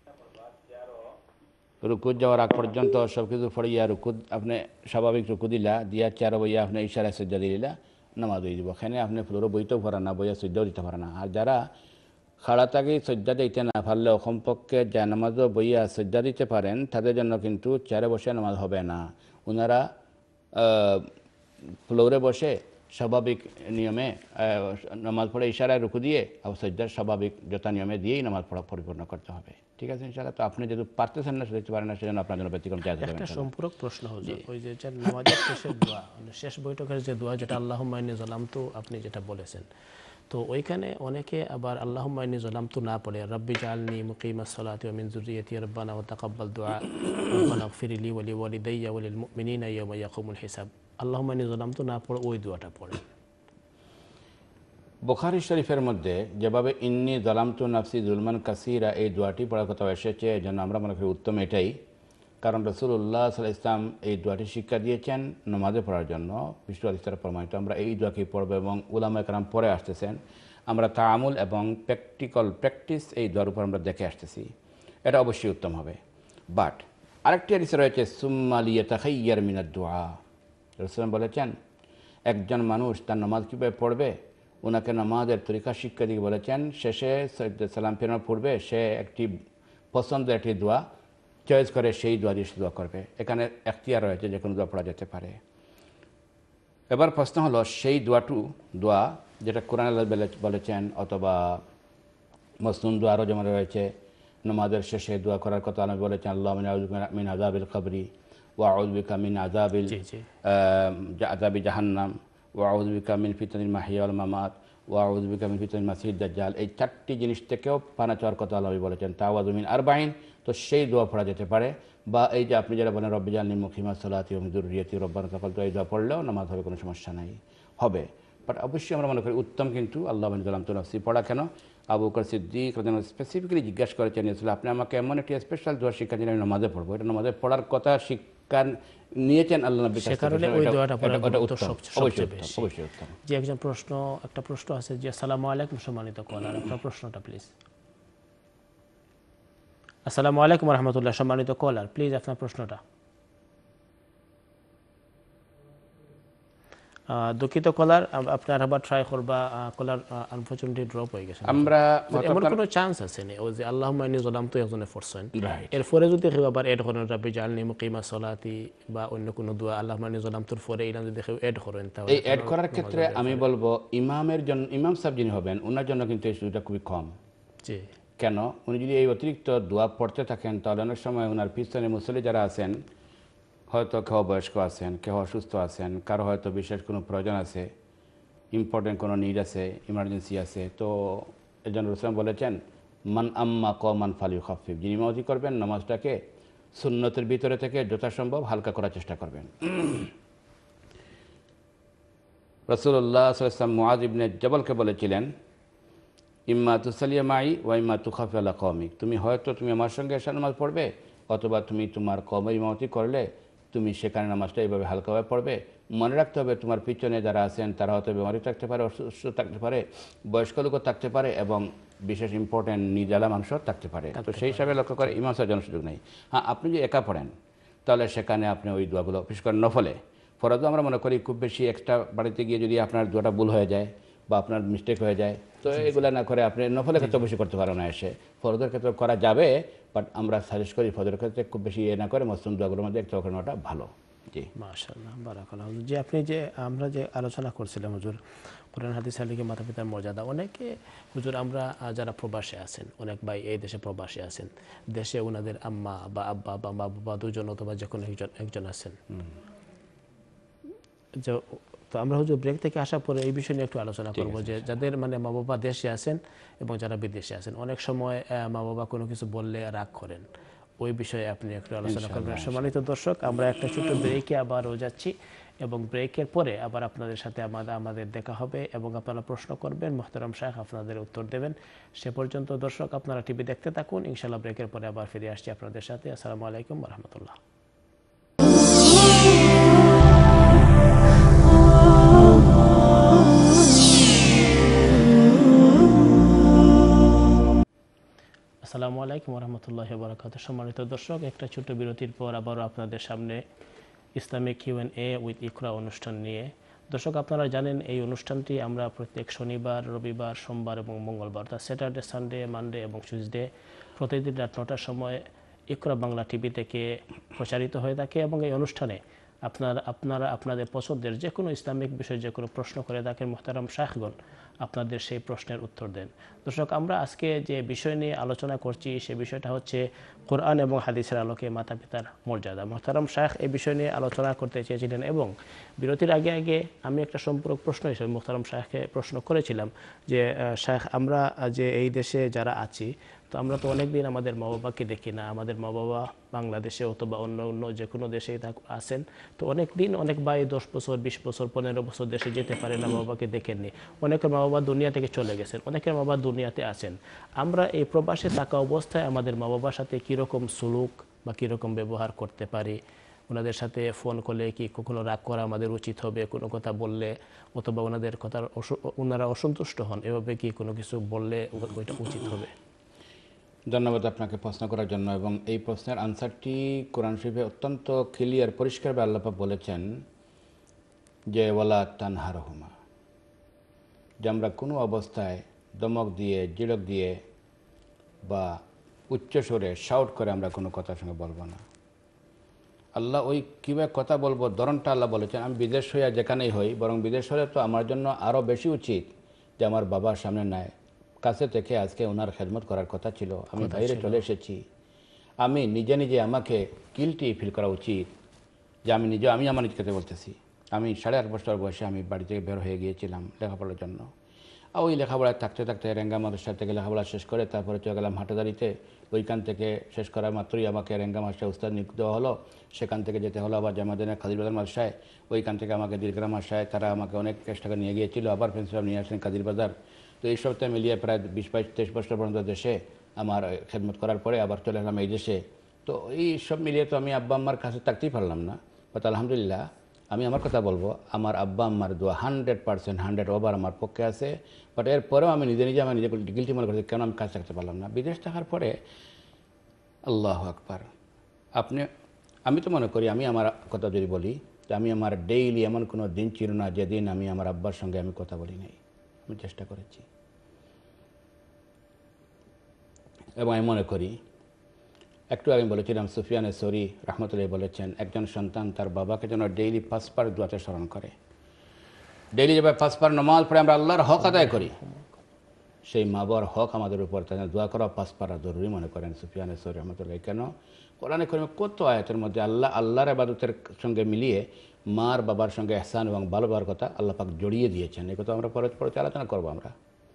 রুকুদ যাওয়ার আগ পর্যন্ত সব কিছু পড়িয়া রুকুদ আপনি স্বাভাবিক রুকু দিলা, দিয়া চেয়ার বইয়া আপনি ইশারায় সজ্জা দিলা, নামাজ হয়ে যাব। এখানে আপনি পুরো বইতেও পারেন না, বইয়া সজ্জাও দিতে পারে না। আর যারা খাড়া থাকি সজ্জা দিতে না পারলেও কমপক্ষে যা নামাজও বইয়া সজ্জা দিতে পারেন তাদের জন্য কিন্তু চেয়ারে বসে নামাজ হবে না। ওনারা ফ্লোরে বসে স্বাভাবিক নিয়মে নামাজ পড়ে ইশারায় রুকু দিয়ে আর সজ্জার স্বাভাবিক যথা নিয়মে দিয়েই নামাজ পড়া পরিপূর্ণ করতে হবে। ঠিক আছে ইনশাআল্লাহ। তো আপনি যেহেতু পারতেছেন না দিতে পারেন না, সেজন্য আপনার জন্য ব্যতিক্রম চাইতে হবে। একটা সম্পূরক প্রশ্ন হুজুর, ওই যে যে নামাজের শেষের দোয়া, মানে শেষ বৈঠকের যে দোয়া যেটা আল্লাহুম্মা ইন্নী যালামতু আপনি যেটা বলেছেন, তো ওইখানে অনেকে আবার আল্লাহুম্মা ইন্নী যালামতু না পড়ে রাব্বি জাআলনি মুকিমাস সালাতি ওয়া মিন যুররিয়্যাতি রাব্বানা ওয়া তাকাব্বাল দুআ রাব্বানা ইগফির লি ওয়া লিওয়ালিদাইয়া ওয়া লিল মুমিনিনা ইয়াওমা ইয়াকুমুল হিসাব, আল্লাহুম্মা ইন্নী যালামতু না পড়ে ওই দোয়াটা পড়ে। বুখারী শরীফের মধ্যে যেভাবে ইন্নী যালামতু নাফসি যুলমান কাসীরা এই দোয়াটি পড়ার কথা এসেছে, এই জন্য আমরা মনে করি উত্তম এটাই। কারণ রাসূলুল্লাহ সাল্লাল্লাহু আলাইহি ওয়াসাল্লাম এই দোয়াটি শিক্ষা দিয়েছেন নামাজে পড়ার জন্য, বিশুদ্ধ হাদিস দ্বারা প্রমাণিত। আমরা এই দোয়াকেই পড়ব এবং উলামায়ে কেরাম পড়ে আসতেছেন। আমরা তাআমুল এবং প্র্যাকটিক্যাল প্র্যাকটিস এই দোয়ার উপর আমরা দেখে আসতেছি, এটা অবশ্যই উত্তম হবে। বাট আরেকটি হাদিস রয়েছে সুম্মা লিয়াতাখাইয়ার মিনাদ দুআ, রাসূল বলেছেন একজন মানুষ তার নামাজ কীভাবে পড়বে, ওনাকে নামাজের তরিকা শিক্ষা দিয়ে বলেছেন শেষে সালাম ফেরানোর পূর্বে সে একটি পছন্দের একটি দোয়া চয়েস করে সেই দোয়া দিয়ে দোয়া করবে। এখানে এখতিয়ার রয়েছে, যে কোনো দোয়া পড়া যেতে পারে। এবার প্রশ্ন হলো সেই দোয়াটু দোয়া যেটা কোরআন আল্লাহ বলেছেন অথবা মাসনুন দোয়া আরও যেমন রয়েছে, নামাজের শেষে দোয়া করার কথা আল্লাহ বলেছেন আল্লাহ মিন আউযু মিন আযাবিল কবরি ওয়া আউযু বিকা মিন আযাবিল জি জি আযাবি জাহান্নাম, ওয়া আউযু বিকা মিন ফিতনাতিল মাহইয়া ওয়াল মামাত, ওয়া আউযু বিকা মিন ফিতনাতিল মাসিহিদ দাজ্জাল। এই চারটি জিনিস থেকেও পানা চাওয়ার কথা আল্লাহ বলেছেন। তাওয়াযু মিন আরবাইন, তো সেই দোয়া পড়া যেতে পারে। বা এই যে আপনি যারা বলেন রব্বি জাআলনি মুকিমাস সালাতি ওয়া মিন যুররিয়াতি রব্বানা তাকাব্বাল, তো এই দোয়া পড়লেও নামাজ হবে, কোনো সমস্যা নাই, হবে। বাট অবশ্যই আমরা মনে করি উত্তম কিন্তু আল্লাহ যালামতু নাফসি পড়া। কেন? আবু বকর সিদ্দিক রাদিয়াল্লাহু আনহু স্পেসিফিক্যালি জিজ্ঞাসা করেছেন, আপনি আমাকে এমন একটি স্পেশাল দোয়া শিক্ষা দিন আমি নামাজে পড়বো, এটা নামাজে পড়ার কথা শিক্ষা নিয়েছেন আল্লাহ নবী, সে কারণে ওই দোয়াটা পড়া উত্তম, সবচেয়ে বেশি। অবশ্যই উত্তম। যে একজন প্রশ্ন একটা প্রশ্ন আছে যে আসসালামু আলাইকুম সম্মানিত কলার, আপনার প্রশ্নটা প্লিজ। আসসালামু আলাইকুম ওয়া রাহমাতুল্লাহ, সম্মানিত কলার প্লিজ আপনার প্রশ্নটা। দুঃখিত কলার, আপনার আবার ট্রাই করবা, কলার আনফরচুনেটলি ড্রপ হয়ে গেছে। আমরা এমন কোনো চান্স আছে না ও যে আল্লাহুম্মা ইন্নী যালামতু একজনে পড়ছেন, এরপরে যদি কেউ আবার এড করেন রাব্বি জাআলনি মুকিমাস সালাতি বা অন্য কোনো দোয়া আল্লাহুম্মা ইন্নী যালামতুর পরে এটা যদি কেউ এড করেন, তাহলে এই এড করার ক্ষেত্রে আমি বলবো ইমামের জন্য, ইমাম সাহেব যিনি হবেন ওনার জন্য কিন্তু এই সুযোগটা খুবই কম। জি। কেন? উনি যদি এই অতিরিক্ত দোয়া পড়তে থাকেন তাহলে অনেক সময় ওনার পিছনে মুসল্লি যারা আছেন, হয়তো কেউ বয়স্ক আছেন, কেউ অসুস্থ আছেন, কারো হয়তো বিশেষ কোনো প্রয়োজন আছে, ইম্পর্টেন্ট কোনো নিড আছে, ইমার্জেন্সি আছে, তো এই জন্য রাসূল বলেছেন মান আম্মা কওমান ফালিউখাফিফ, যিনি ইমামতি করবেন নামাজটাকে সুন্নতের ভিতরে থেকে যথাসম্ভব হালকা করার চেষ্টা করবেন। রাসূলুল্লাহ সাল্লাল্লাহু আলাইহি ওয়াসাল্লাম মুআয ইবনে জাবালকে বলেছিলেন ইম্মা তুসাল্লিয়া মাই ওয়া ইম্মা তুখাফি আলা কওমিক, তুমি হয়তো তুমি আমার সঙ্গে এসে নামাজ পড়বে, অথবা তুমি তোমার কওমের ইমামতি করলে তুমি সেখানে নামাজটা এইভাবে হালকাভাবে পড়বে। মনে রাখতে হবে তোমার পিছনে যারা আছেন তারা হয়তো বেমারি থাকতে পারে, অসুস্থ থাকতে পারে, বয়স্ক লোকও থাকতে পারে, এবং বিশেষ ইম্পর্টেন্ট নিজালা মানুষও থাকতে পারে। তো সেই হিসাবে লক্ষ্য করে ইমাম সাহেব জন্য সুযোগ নেই। হ্যাঁ, আপনি যদি একা পড়েন তাহলে সেখানে আপনি ওই দোয়াগুলো, বিশেষ করে নফলে ফরজও আমরা মনে করি খুব বেশি এক্সট্রা বাড়িতে গিয়ে যদি আপনার দোয়াটা ভুল হয়ে যায় বা আপনার মিস্টেক হয়ে যায়, তো এগুলো না করে আপনি নফলের ক্ষেত্রে অবশ্যই করতে পারেন না, এসে ফরজের ক্ষেত্রে করা যাবে, বাট আমরা সাজেস্ট করি ফরজের ক্ষেত্রে খুব বেশি ইয়ে না করে মসলুম দোয়াগুলোর মধ্যে একটা করে নেওয়াটা ভালো। জি, মাশাআল্লাহ, বারাকাল্লাহ। যে আপনি যে আমরা যে আলোচনা করছিলাম হুজুর কোরআন হাদিস আলিকে মাতা পিতার মর্যাদা, অনেকে হুজুর আমরা যারা প্রবাসে আছেন, অনেক ভাই এই দেশে প্রবাসে আছেন, দেশে ওনাদের আম্মা বা আব্বা বা মা বাবা দুজন অথবা যে কোনো একজন একজন আছেন, তো আমরা হুজুর ব্রেক থেকে আসার পরে এই বিষয় নিয়ে একটু আলোচনা করবো যে যাদের মানে মা বাবা দেশে আছেন এবং যারা বিদেশে আছেন, অনেক সময় মা বাবা কোনো কিছু বললে রাগ করেন, ওই বিষয়ে আপনি একটু আলোচনা করবেন। সম্মানিত দর্শক, আমরা একটা ছোট্ট ব্রেকে আবারও যাচ্ছি এবং ব্রেকের পরে আবার আপনাদের সাথে আমাদের আমাদের দেখা হবে এবং আপনারা প্রশ্ন করবেন, মোহতারাম শাইখ আপনাদের উত্তর দেবেন। সে পর্যন্ত দর্শক আপনারা টিভি দেখতে থাকুন, ইনশাআল্লাহ ব্রেকের পরে আবার ফিরে আসছি আপনাদের সাথে। আসসালামু আলাইকুম ওয়া রাহমাতুল্লাহ। আসসালামু আলাইকুম ওয়া রাহমাতুল্লাহি ওয়া বারাকাতুহু। সম্মানিত দর্শক, একটা ছোট্ট বিরতির পর আবারও আপনাদের সামনে Islamic Q and A with Iqra অনুষ্ঠান নিয়ে। দর্শক, আপনারা জানেন এই অনুষ্ঠানটি আমরা প্রত্যেক শনিবার, রবিবার, সোমবার এবং মঙ্গলবার, অর্থাৎ স্যাটারডে, সানডে, মানডে এবং টিউসডে প্রতিদিন রাত নটার সময় ইকরা বাংলা টিভি থেকে প্রচারিত হয়ে থাকে এবং এই অনুষ্ঠানে আপনারা আপনারা আপনাদের পছন্দের যে কোনো ইসলামিক বিষয়ে যে কোনো প্রশ্ন করে থাকেন, মুহতারাম শাইখগণ আপনাদের সেই প্রশ্নের উত্তর দেন। দর্শক, আমরা আজকে যে বিষয় নিয়ে আলোচনা করছি সে বিষয়টা হচ্ছে কোরআন এবং হাদিসের আলোকে মাতা পিতার মর্যাদা। মুহতারাম শাইখ এই বিষয় নিয়ে আলোচনা করতে চেয়েছিলেন এবং বিরতির আগে আগে আমি একটা সম্পূরক প্রশ্ন হিসেবে মুহতারাম শাইখকে প্রশ্ন করেছিলাম যে শাইখ, আমরা যে এই দেশে যারা আছি, তো আমরা তো অনেক দিন আমাদের মা বাবাকে দেখি না, আমাদের মা বাবা বাংলাদেশে অথবা অন্য অন্য যে কোনো দেশেই আছেন, তো অনেক দিন অনেক ভাই দশ বছর বিশ বছর পনেরো বছর দেশে যেতে পারে না, মা বাবাকে দেখেননি, অনেকের মা বাবা দুনিয়া থেকে চলে গেছেন, অনেকের মা বাবা দুনিয়াতে আছেন। আমরা এই প্রবাসে থাকা অবস্থায় আমাদের মা বাবার সাথে কীরকম সুলুক বা কীরকম ব্যবহার করতে পারি, ওনাদের সাথে ফোন করলে কি কখনো রাগ করা আমাদের উচিত হবে, কোনো কথা বললে অথবা ওনাদের কথার ওনারা অসন্তুষ্ট হন এভাবে কি কোনো কিছু বললে ওইটা উচিত হবে? ধন্যবাদ আপনাকে প্রশ্ন করার জন্য। এবং এই প্রশ্নের আনসারটি কোরআন শরীফে অত্যন্ত ক্লিয়ার, পরিষ্কারভাবে আল্লাহ পাক বলেছেন যে ওয়ালা তানহারহুমা, যে আমরা কোনো অবস্থায় দমক দিয়ে, জিড়ক দিয়ে বা উচ্চস্বরে শাউট করে আমরা কোনো কথার সঙ্গে বলবো না। আল্লাহ ওই কীভাবে কথা বলবো ধরনটা আল্লাহ বলেছেন, আমি বিদেশ হইয়া যেখানেই হই, বরং বিদেশ হলে তো আমার জন্য আরও বেশি উচিত যে আমার বাবার সামনে নাই, কাছে থেকে আজকে ওনার খেদমত করার কথা ছিল, আমি বাইরে চলে এসেছি, আমি নিজে নিজে আমাকে গিল্টি ফিল করা উচিত যে আমি নিজে আমি আমার নিজকে বলতেছি, আমি সাড়ে আট বছর বয়সে আমি বাড়ি থেকে বের হয়ে গিয়েছিলাম লেখাপড়ার জন্য। আর ওই লেখাপড়ায় থাকতে থাকতে রেঙ্গা মাদ্রাসা থেকে লেখাপড়া শেষ করে তারপরে চলে গেলাম হাটাদারিতে। ওইখান থেকে শেষ করার মাত্রই আমাকে রেঙ্গা মাদ্রাসায় উস্তাদ নিয়োগ দেওয়া হলো। সেখান থেকে যেতে হলো আবার জামাদিনের কাদিরবাজার মাদ্রাসায়। ওইখান থেকে আমাকে দীর্ঘগ্রাম মাদ্রাসায় তারা আমাকে অনেক টাকা নিয়ে গিয়েছিল, আবার প্রিন্সিপাল নিয়ে আসলেন কাদিরবাজার। তো এই সপ্তাহে মিলিয়ে প্রায় বিশ বাইশ তেইশ বছর পর্যন্ত দেশে আমার খেদমত করার পরে আবার চলে এলাম এই দেশে। তো এই সব মিলিয়ে তো আমি আব্বা আম্মার কাছে থাকতেই পারলাম না। বাট আলহামদুলিল্লাহ আমি আমার কথা বলবো, আমার আব্বা আম্মার দোয়া হান্ড্রেড পার্সেন্ট হান্ড্রেড ওভার আমার পক্ষে আছে। বাট এরপরেও আমি নিজে নিজে আমি নিজে গিলটি মনে করছি কেন আমি কাজ থাকতে পারলাম না। বিদেশ থাকার পরে আল্লাহ আকবার, আপনি আমি তো মনে করি, আমি আমার কথা যদি বলি, তো আমি আমার ডেইলি এমন কোনো দিন ছিল না যেদিন আমি আমার আব্বার সঙ্গে আমি কথা বলি নাই। আমি চেষ্টা করেছি এবং আমি মনে করি, একটু আগে বলেছিলাম সুফিয়ানে সৌরি রহমতুল্লাহ বলেছেন একজন সন্তান তার বাবাকে যেন ডেইলি পাঁচ বার দোয়াতে স্মরণ করে। ডেইলি যেভাবে পাঁচ বার নামাজ পড়ে আমরা আল্লাহর হক আদায় করি, সেই মা বাবার হক আমাদের উপর তাদের দোয়া করা পাঁচ পারা জরুরি মনে করেন সুফিয়ানে সৌরি রহমতুল্লাহ। কেন কোরআনে কারিমে কত আয়াতের মধ্যে আল্লাহ আল্লাহর ইবাদতের সঙ্গে মিলিয়ে মার বাবার সঙ্গে ইহসান এবং ভালোবাসার কথা আল্লাহ পাক জড়িয়ে দিয়েছেন। এই কথা আমরা পরে পরে আলোচনা করবো। আমরা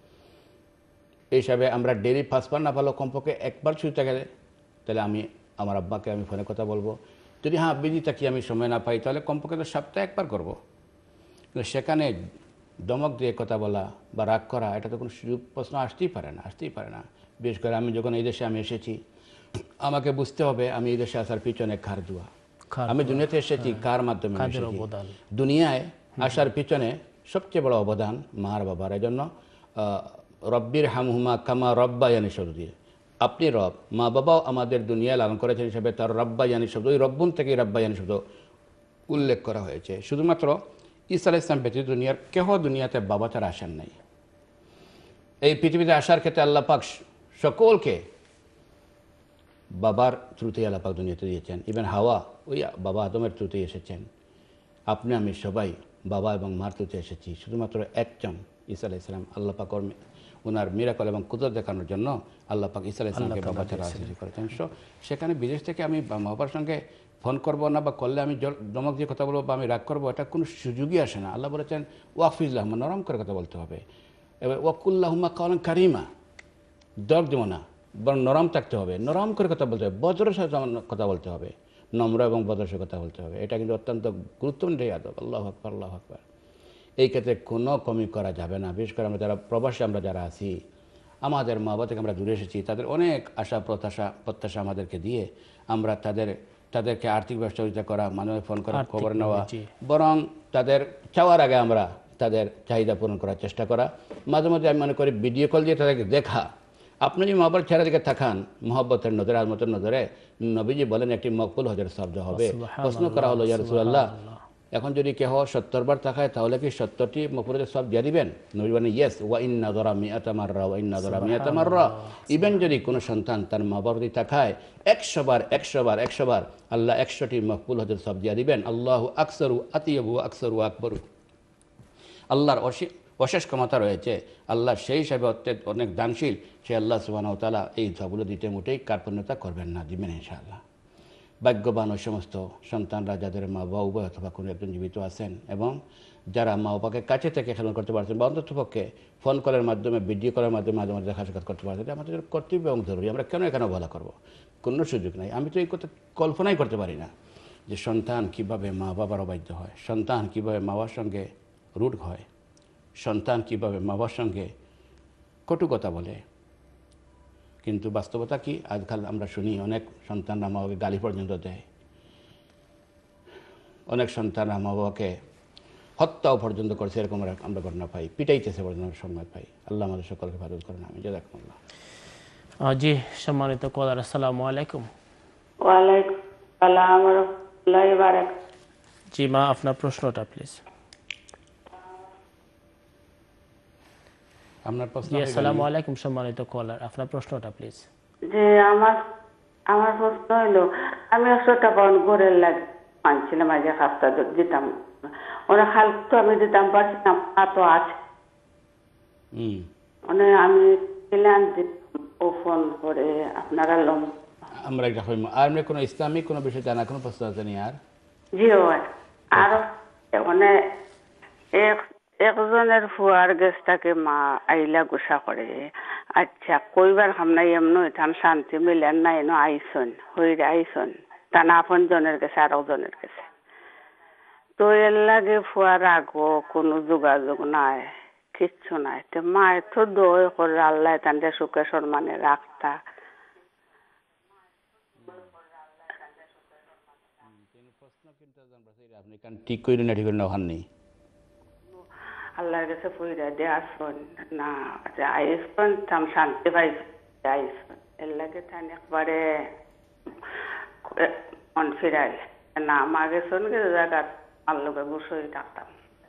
এই হিসাবে আমরা ডেইলি পাঁচ বার না পারলেও কমপক্ষে একবার ছুটি থাকে, তাহলে আমি আমার আব্বাকে আমি ফোনে কথা বলবো। যদি হ্যাঁ বিজি থাকি, আমি সময় না পাই, তাহলে কমপক্ষে তো সপ্তাহে একবার করবো। কিন্তু সেখানে দমক দিয়ে কথা বলা বা রাগ করা, এটা তো কোনো সুযোগ প্রশ্ন আসতেই পারে না, আসতেই পারে না। বিশেষ করে আমি যখন এই দেশে আমি এসেছি, আমাকে বুঝতে হবে আমি এই দেশে আসার পিছনে কার দোয়া। আমি দুনিয়াতে এসেছি কার মাধ্যমে এসেছি। দুনিয়ায় আসার পিছনে সবচেয়ে বড় অবদান মার বাবার। এই জন্য রব্বির হামহুমা কামা রব্বায়ানি শব্দ দিয়ে, আপনি রব, মা বাবাও আমাদের দুনিয়ায় লালন করেছেন হিসাবে তার রব্বায়ানি শব্দ, ওই রব্বুন থেকে রব্বায়ানি শব্দ উল্লেখ করা হয়েছে। শুধুমাত্র ঈসা আলাইহিস সালাম ব্যতীত দুনিয়ার কেহ দুনিয়াতে বাবা ছাড়া আসেন নাই। এই পৃথিবীতে আসার ক্ষেত্রে আল্লাহ পাক সকলকে বাবার থ্রুতেই আল্লাহ পাক দুনিয়াতে দিয়েছেন। ইভেন হাওয়া ওই বাবা আদমের থ্রুতেই এসেছেন। আপনি আমি সবাই বাবা এবং মার থ্রুতে এসেছি। শুধুমাত্র একজন ঈসা আলাইহিস সালাম আল্লাহ পাক ওনার মিরাকল এবং কুদরত দেখানোর জন্য আল্লাহ পাক ঈসা আলাইহিস সালামকে বাবা ছাড়া সৃষ্টি করেছেন। সো সেখানে বিদেশ থেকে আমি মা বাবার সঙ্গে ফোন করবো না বা করলে আমি দমক দিয়ে কথা বলবো বা আমি রাগ করবো, এটা কোনো সুযোগই আসে না। আল্লাহ বলেছেন ওয়াকফিজুল্লাহ, নরম করে কথা বলতে হবে। এবার ওয়াকুল্লাহুম্মা কাওলান কারিমা, দর দেবো না, বরং নরম থাকতে হবে, নরম করে কথা বলতে হবে, বজ্রের সাথে কথা বলতে হবে, নম্র এবং বজ্রের সাথে কথা বলতে হবে। এটা কিন্তু অত্যন্ত গুরুত্বপূর্ণ আদব। আল্লাহু আকবার, আল্লাহু আকবার। এই ক্ষেত্রে কোনো কমি করা যাবে না। বিশেষ করে আমরা যারা প্রবাসী, আমরা যারা আছি, আমাদের মা বাবা থেকে আমরা দূরে এসেছি, তাদের অনেক আশা প্রত্যাশা প্রত্যাশা আমাদেরকে দিয়ে আমরা তাদের তাদেরকে আর্থিকভাবে সহযোগিতা করা, মানুষ ফোন করা, খবর নেওয়া, বরং তাদের চাওয়ার আগে আমরা তাদের চাহিদা পূরণ করার চেষ্টা করা। মাঝে মাঝে আমি মনে করি ভিডিও কল দিয়ে তাদেরকে দেখা। আপনি যদি মা বাবার চেহারা দিকে তাকান মহব্বতের নজরে, আজমতের নজরে, নবীজি বলেন একটি মকবুল হজের শব্দ হবে। প্রশ্ন করা হলো ইয়া রাসূলুল্লাহ, এখন যদি কেহ সত্তর বার তাকায় তাহলে কি সত্তরটি মকবুলের সব দিয়ে দিবেন? নবী বলেন ইয়েস, ওয়া ইন্না যারা মিআতা মাররা ওয়া ইন্না যারা মিআতা মাররা। ইভেন যদি কোনো সন্তান তার মা বাবার দিকে তাকায় একশো বার একশো বার একশো বার, আল্লাহ একশোটি মকবুল হজের সব দিয়ে দিবেন। আল্লাহু আকসারু আতিয়াবু আকসারু আকবরু। আল্লাহর অশেষ ক্ষমতা রয়েছে। আল্লাহ সেই হিসাবে অনেক দানশীল। সে আল্লাহ সুবহানাহু ওয়া তাআলা এই সবগুলো দিতে মোটেই কার্পণ্যতা করবেন না, দিবেন ইনশাআল্লাহ। ভাগ্যবান ওই সমস্ত সন্তানরা যাদের মা বাবা উভয় অথবা কোনো একজন জীবিত আছেন এবং যারা মা বাবাকে কাছে থেকে খেলন করতে পারছেন বা অন্ততপক্ষে ফোন কলের মাধ্যমে, ভিডিও কলের মাধ্যমে মাঝে মাঝে দেখা সাক্ষাৎ করতে পারছেন। এটা আমাদের কর্তব্য এবং জরুরি। আমরা কেন এখানে বলা করবো? কোনো সুযোগ নাই। আমি তো এই কথা কল্পনাই করতে পারি না যে সন্তান কীভাবে মা বাবার অবাধ্য হয়, সন্তান কীভাবে মা বাবার সঙ্গে রুড হয়, সন্তান কীভাবে মা বাবার সঙ্গে কটু কথা বলে। কিন্তু বাস্তবতা কি? আজকাল আমরা শুনি অনেক সন্তানরা মা বাবাকে গালি পর্যন্ত দেয়, অনেক সন্তানরা মা বাবাকে হত্যাও পর্যন্ত করছে, এরকম আমরা ঘটনা পাই, পিটাইতেছে পর্যন্ত সময় পাই। আল্লাহ আমাদের সকলকে হেফাজত করেন। আমি জাযাকুমুল্লাহ। জি, সম্মানিত কলার, আসসালামু আলাইকুম। ওয়ালাইকুম আসসালাম ওয়া রাহমাতুল্লাহি ওয়া বারাকাতুহু। জি মা, আপনার প্রশ্নটা প্লিজ। আপনার প্রশ্ন? জি, আসসালামু আলাইকুম সম্মানিত কলার, আপনার প্রশ্নটা প্লিজ। যে আমার আমার প্রশ্ন হলো, আমি একশো টাকা ঘরের লাগে আনছিলাম, আগে খাস্তা দিতাম, ওরা খাল তো আমি দিতাম পারছিলাম না, তো আছে মানে আমি প্ল্যান ও ফোন করে আপনারা লম আমরা এটা হইম। আর এমনি কোনো ইসলামিক কোনো বিষয় জানা কোনো প্রশ্ন আছে নি? আর জি হয় আর ওখানে এক একজনের ফুয়ার গেছটাকে মা আইলা গোসা করে আচ্ছা কইবার খামনাই এমন ধান শান্তি মিলেন না এনো আইসন হইরে আইসন তা না আপন জনের কাছে আর জনের কাছে তো এর লাগে ফুয়ার আগো কোনো যোগাযোগ নাই কিচ্ছু নাই তো মা এত দই করে আল্লাহ তাদের সুখে সম্মানে রাখতা আপনি কারণ ঠিক করে না ঠিক করে না ওখানে আল্লাহর কাছে পইরা দিয়ে আসুন না আইসন তাম শান্তি পাই আইসন এর লাগে তান একবারে মন ফিরাই না মা গেছন গেছে জায়গা আল্লাহকে বসে থাকতাম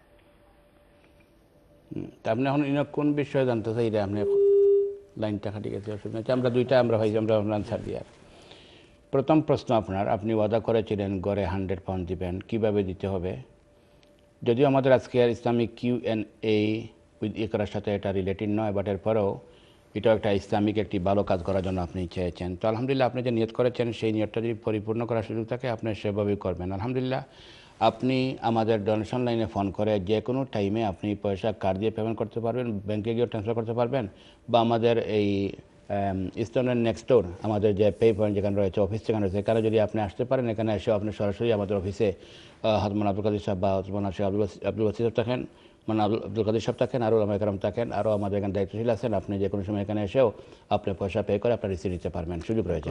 আপনি এখন কোন বিষয়ে জানতে চাই আপনি লাইনটা খাটি গেছে অসুবিধা আমরা দুইটা আমরা ভাই আমরা আনসার দিই আর প্রথম প্রশ্ন আপনার আপনি ওয়াদা করেছিলেন গড়ে হান্ড্রেড পাউন্ড দিবেন কীভাবে দিতে হবে যদিও আমাদের আজকে আর Islamic Q and A with ই করার সাথে এটা রিলেটেড নয় বাট এরপরেও এটাও একটা ইসলামিক একটি ভালো কাজ করার জন্য আপনি চেয়েছেন তো আলহামদুলিল্লাহ আপনি যে নিয়ত করেছেন সেই নিয়তটা যদি পরিপূর্ণ করার সুযোগ থাকে আপনি সেভাবেই করবেন আলহামদুলিল্লাহ আপনি আমাদের ডোনেশন লাইনে ফোন করে যে কোনো টাইমে আপনি পয়সা কার্ড দিয়ে পেমেন্ট করতে পারবেন ব্যাংকে গিয়েও ট্রান্সফার করতে পারবেন বা আমাদের এই ইস্টার্নের নেক্সট ডোর আমাদের যে পে পয়েন্ট যেখানে রয়েছে অফিস যেখানে রয়েছে এখানে যদি আপনি আসতে পারেন এখানে এসে আপনি সরাসরি আমাদের অফিসে হজমান আব্দুল কাদির সাহেব বা হজমান শেখ আব্দুল আব্দুল বাসির সাহেব থাকেন মানে আব্দুল আব্দুল কাদির সাহেব থাকেন আরও আমার একরম থাকেন আরও আমাদের এখানে দায়িত্বশীল আছেন আপনি যে কোনো সময় এখানে এসেও আপনি পয়সা পে করে আপনার রিসিভ নিতে পারবেন সুযোগ রয়েছে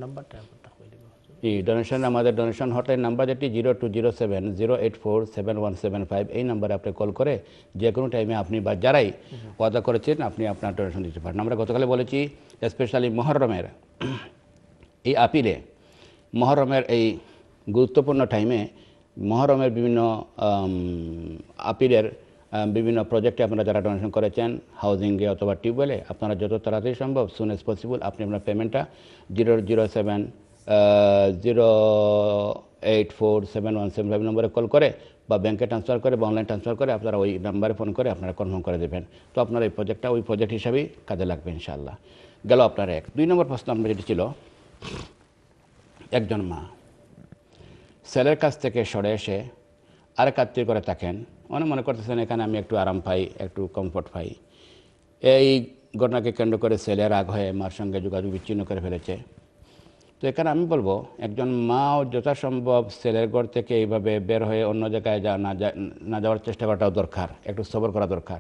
এই ডোনেশন আমাদের ডোনেশন হটলাইন নাম্বার যেটি zero two zero seven zero eight four seven one seven five এই নাম্বারে আপনি কল করে যে কোনো টাইমে আপনি বা যারাই ওয়াদা করেছেন আপনি আপনার ডোনেশন দিতে পারেন আমরা গতকালে বলেছি স্পেশালি মহরমের এই আপিলে মহরমের এই গুরুত্বপূর্ণ টাইমে মহরমের বিভিন্ন আপিলের বিভিন্ন প্রজেক্টে আপনারা যারা ডোনেশন করেছেন হাউজিংয়ে অথবা টিউবওয়েলে আপনারা যত তাড়াতাড়ি সম্ভব সুন এজ পসিবল আপনি আপনার পেমেন্টটা zero zero seven zero eight four seven one seven five নম্বরে কল করে বা ব্যাংকে ট্রান্সফার করে বা অনলাইন ট্রান্সফার করে আপনারা ওই নাম্বারে ফোন করে আপনারা কনফার্ম করে দেবেন তো আপনার এই প্রজেক্টটা ওই প্রজেক্ট হিসাবেই কাজে লাগবে ইনশাআল্লাহ গেল আপনার এক দুই নম্বর প্রশ্ন আপনার যেটি ছিল একজন মা ছেলের কাছ থেকে সরে এসে আরেক আত্মীয় করে থাকেন অনেক মনে করতেছেন এখানে আমি একটু আরাম পাই একটু কমফোর্ট পাই এই ঘটনাকে কেন্দ্র করে ছেলে রাগ হয়ে মার সঙ্গে যোগাযোগ বিচ্ছিন্ন করে ফেলেছে তো এখানে আমি বলবো একজন মাও যথাসম্ভব ছেলের ঘর থেকে এইভাবে বের হয়ে অন্য জায়গায় যা না না যাওয়ার চেষ্টা করাটাও দরকার একটু সবর করা দরকার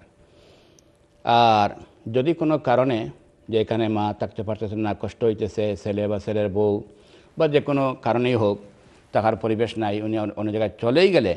আর যদি কোনো কারণে যে এখানে মা থাকতে পারতেছে না কষ্ট হইতেছে ছেলে বা ছেলের বউ বা যে কোনো কারণেই হোক থাকার পরিবেশ নাই উনি অন্য জায়গায় চলেই গেলে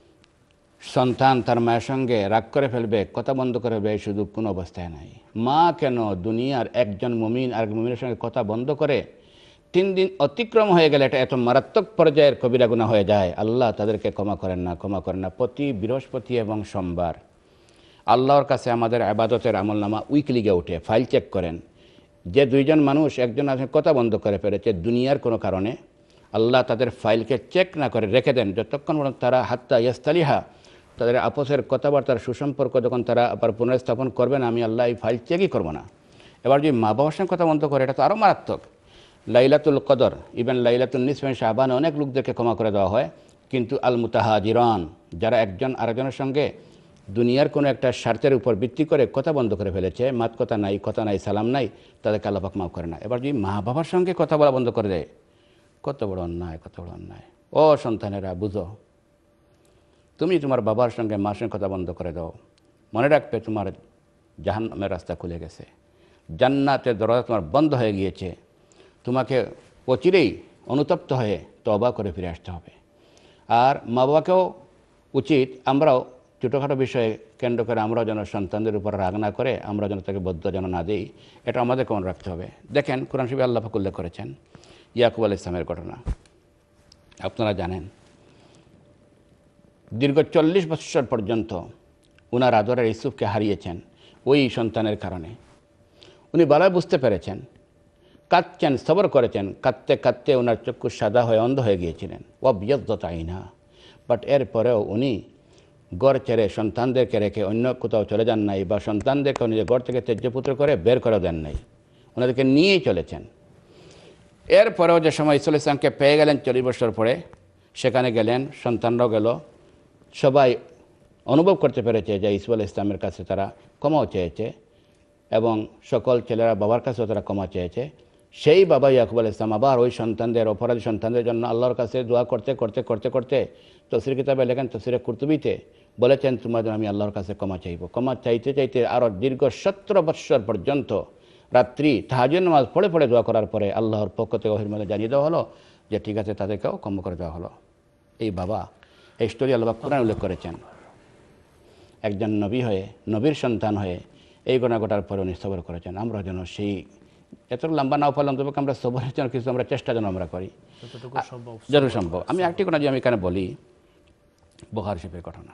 সন্তান তার মায়ের সঙ্গে রাগ করে ফেলবে কথা বন্ধ করে ফেলবে এই সুযোগ কোনো অবস্থায় নাই মা কেন দুনিয়ার একজন মুমিন আর মুমিনের সঙ্গে কথা বন্ধ করে তিন দিন অতিক্রম হয়ে গেলে এটা এত মারাত্মক পর্যায়ের কবিরা গুনাহ হয়ে যায় আল্লাহ তাদেরকে ক্ষমা করেন না ক্ষমা করেন না প্রতি বৃহস্পতি এবং সোমবার আল্লাহর কাছে আমাদের ইবাদতের আমলনামা উইকলি গিয়ে ওঠে ফাইল চেক করেন যে দুইজন মানুষ একজন আছে কথা বন্ধ করে ফেলেছে দুনিয়ার কোনো কারণে আল্লাহ তাদের ফাইলকে চেক না করে রেখে দেন যতক্ষণ পর্যন্ত তারা হাত্তা ইয়াস্তালিহা তাদের আপসের কথাবার্তার সুসম্পর্ক যখন তারা আবার পুনর্স্থাপন করবেন আমি আল্লাহ এই ফাইল চেকই করবো না এবার যদি মা বাবার সঙ্গে কথা বন্ধ করে এটা তো আরও মারাত্মক লাইলাতুল কদর ইভেন লাইলাতুল নিসফে শাবান অনেক লোকদেরকে ক্ষমা করে দেওয়া হয় কিন্তু আল মুতাহাজিরান যারা একজন আরেকজনের সঙ্গে দুনিয়ার কোনো একটা স্বার্থের উপর ভিত্তি করে কথা বন্ধ করে ফেলেছে মাত কথা নাই কথা নাই সালাম নাই তাদেরকে আল্লাহ পাক মাফ করে না এবার যদি মা বাবার সঙ্গে কথা বলা বন্ধ করে দেয় কত বড় অন্যায় কত বড় অন্যায় ও সন্তানেরা বুঝো তুমি তোমার বাবার সঙ্গে মার সঙ্গে কথা বন্ধ করে দাও মনে রাখবে তোমার জাহান্নামের রাস্তা খুলে গেছে জান্নাতের দরজা তোমার বন্ধ হয়ে গিয়েছে তোমাকে অচিরেই অনুতপ্ত হয়ে তওবা করে ফিরে আসতে হবে আর মা বাবাকেও উচিত আমরাও ছোটোখাটো বিষয়ে কেন্দ্র করে আমরাও যেন সন্তানদের উপর রাগ না করে আমরা যেন তাকে বদ্ধ যেন না দিই এটা আমাদেরকে মনে রাখতে হবে দেখেন কোরআন শরীফে আল্লাহ পাক উল্লেখ করেছেন ইয়াকুব আলাইহিস সালামের ঘটনা আপনারা জানেন দীর্ঘ চল্লিশ বছর পর্যন্ত উনার আদরের ইউসুফকে হারিয়েছেন ওই সন্তানের কারণে উনি ভালোই বুঝতে পেরেছেন কাঁদছেন সবর করেছেন কাঁদতে কাঁদতে ওনার চক্ষু সাদা হয়ে অন্ধ হয়ে গিয়েছিলেন ওয়াবিয়াদ্দাত আইনা বাট এরপরেও উনি গড় ছেড়ে সন্তানদেরকে রেখে অন্য কোথাও চলে যান নাই বা সন্তানদেরকে নিজের গড় থেকে ত্যাজ্যপুত্র করে বের করে দেন নাই ওনাদেরকে নিয়েই চলেছেন এরপরেও যে সময় ইসুল ইসলামকে পেয়ে গেলেন চল্লিশ বছর পরে সেখানে গেলেন, সন্তানরাও গেল, সবাই অনুভব করতে পেরেছে যে ইসুফ আলাইহিস ইসলামের কাছে তারা ক্ষমাও চেয়েছে এবং সকল ছেলেরা বাবার কাছেও তারা ক্ষমা চেয়েছে। সেই বাবা ইয়াকুব আলাইহিস সালাম আবার ওই সন্তানদের, অপরাধী সন্তানদের জন্য আল্লাহর কাছে দোয়া করতে করতে করতে করতে তফসির কিতাবে লেখেন, তফসিরে কুরতুবিতে বলেছেন, তোমাদের আমি আল্লাহর কাছে ক্ষমা চাইব। ক্ষমা চাইতে চাইতে আরও দীর্ঘ সতেরো বৎসর পর্যন্ত রাত্রি তাহাজ্জুদ নামাজ পড়ে পড়ে দোয়া করার পরে আল্লাহর পক্ষ থেকে ওহীর মধ্যে জানিয়ে দেওয়া হলো যে ঠিক আছে, তাদেরকেও ক্ষমা করে দেওয়া হলো। এই বাবা, এই স্টোরি আল্লাহ কোরআন উল্লেখ করেছেন। একজন নবী হয়ে, নবীর সন্তান হয়ে এই ঘটনা ঘটার পরে উনি সবর করেছেন। আমরা যেন সেই এত লম্বা নাও পারলাম, তবে আমরা সবরের জন্য কিছু আমরা চেষ্টা যেন আমরা করি যতটুকু সম্ভব। আমি একটি ঘটনা যদি আমি এখানে বলি, বুখারী শরীফের ঘটনা,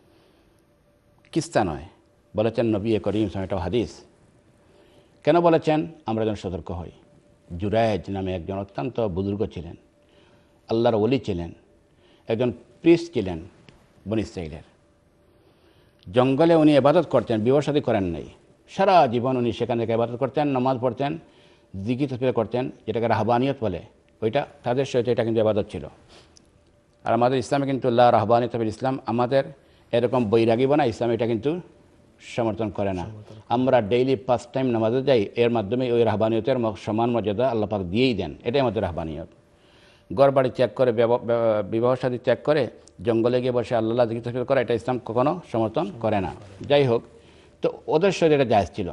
কিস্তা নয়, বলেছেন নবী করিম সাল্লাল্লাহু আলাইহি ওয়াসাল্লাম, এটা হাদিস। কেন বলেছেন? আমরা যেন সতর্ক হই। জুরায়েজ নামে একজন অত্যন্ত বুজুর্গ ছিলেন, আল্লাহর ওলি ছিলেন, একজন প্রিস্ট ছিলেন বনী ইসরাঈলের। জঙ্গলে উনি ইবাদত করতেন, বিবাহ শাদী করেন নাই। সারা জীবন উনি সেখান থেকে ইবাদত করতেন, নামাজ পড়তেন, জিকির তাসবিহ করতেন, যেটাকে রাহবানিয়ত বলে। ওইটা তাদের সাথে এটা কিন্তু ইবাদত ছিল। আর আমাদের ইসলামে কিন্তু লা রাহবানিয়ত ফিল ইসলাম, আমাদের এরকম বৈরাগী বানা ইসলাম এটা কিন্তু সমর্থন করে না। আমরা ডেইলি পাঁচ টাইম নামাজে যাই, এর মাধ্যমে ওই রাহবানিয়তের সমান মর্যাদা আল্লাহ পাক দিয়েই দেন। এটাই আমাদের রাহবানিয়ত। ঘর বাড়ি ত্যাগ করে, বিবাহ শাদী ত্যাগ করে জঙ্গলে গিয়ে বসে আল্লাহ জিকির তাসবিহ করা, এটা ইসলাম কখনো সমর্থন করে না। যাই হোক, তো ওদের সাথে এটা জায়েজ ছিল।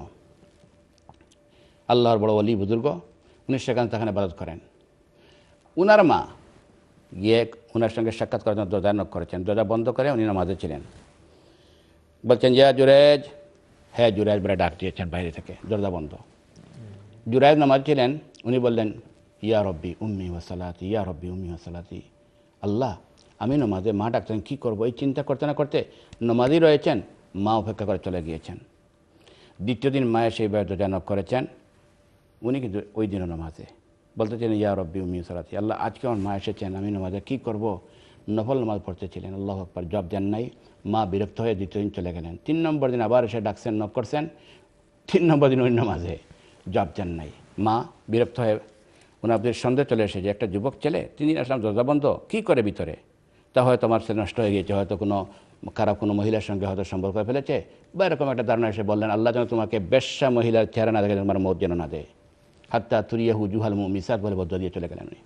আল্লাহর বড় ওলি বুজুর্গ, উনি সেখানে সেখানে ইবাদত করেন। উনার মা গিয়ে ওনার সঙ্গে সাক্ষাৎ করার জন্য দরজা নক করেছেন। দরজা বন্ধ করে উনি নামাজে ছিলেন। বলছেন, ইয়া জুরায়েজ। হ্যাঁ, জুরায়েজ বলে ডাক দিয়েছেন বাইরে থেকে, দরজা বন্ধ। জুরায়েজ নামাজ ছিলেন। উনি বললেন, ইয়া রব্বি উম্মি ওয়াসালাতি, ইয়া রব্বি উম্মি ওয়াসালাতি। আল্লাহ, আমি নামাজে, মা ডাকতেন, কী করবো? এই চিন্তা করতে না করতে নামাজই রয়েছেন, মা অপেক্ষা করে চলে গিয়েছেন। দ্বিতীয় দিন মায়ের সেই দরজা নক করেছেন। উনি কিন্তু ওই দিনও নামাজে বলতেছেন, ইয়া রব্বি উম্মি ওয়াসালাতি। আল্লাহ, আজকে আমার মা এসেছেন, আমি নামাজে কী করব? নফল নামাজ পড়তেছিলেন। আল্লাহু আকবার, জবাব দেন নাই। মা বিরক্ত হয়ে দ্বিতীয় দিন চলে গেলেন। তিন নম্বর দিন আবার এসে ডাকছেন, নক করছেন। তিন নম্বর দিন ওই নামাজে জবাব দেন নাই। মা বিরক্ত হয়ে ওনাদের সন্দেহ চলে এসেছে, একটা যুবক ছেলে, তিনি আসলাম দরজা বন্ধ, কী করে ভিতরে? তা হয়তো আমার ছেলে নষ্ট হয়ে গিয়েছে, হয়তো কোনো খারাপ কোনো মহিলার সঙ্গে হয়তো সম্পর্ক করে ফেলেছে, বা এরকম একটা ধারণা এসে বললেন, আল্লাহ যেন তোমাকে বেশ্যা মহিলার চেহারা না দেখে তোমার মত যেন না দেয়। হাত্তা তুরিয়াহু জুহাল মিসাদ বলে বদ্ধ দিয়ে চলে গেলেন উনি।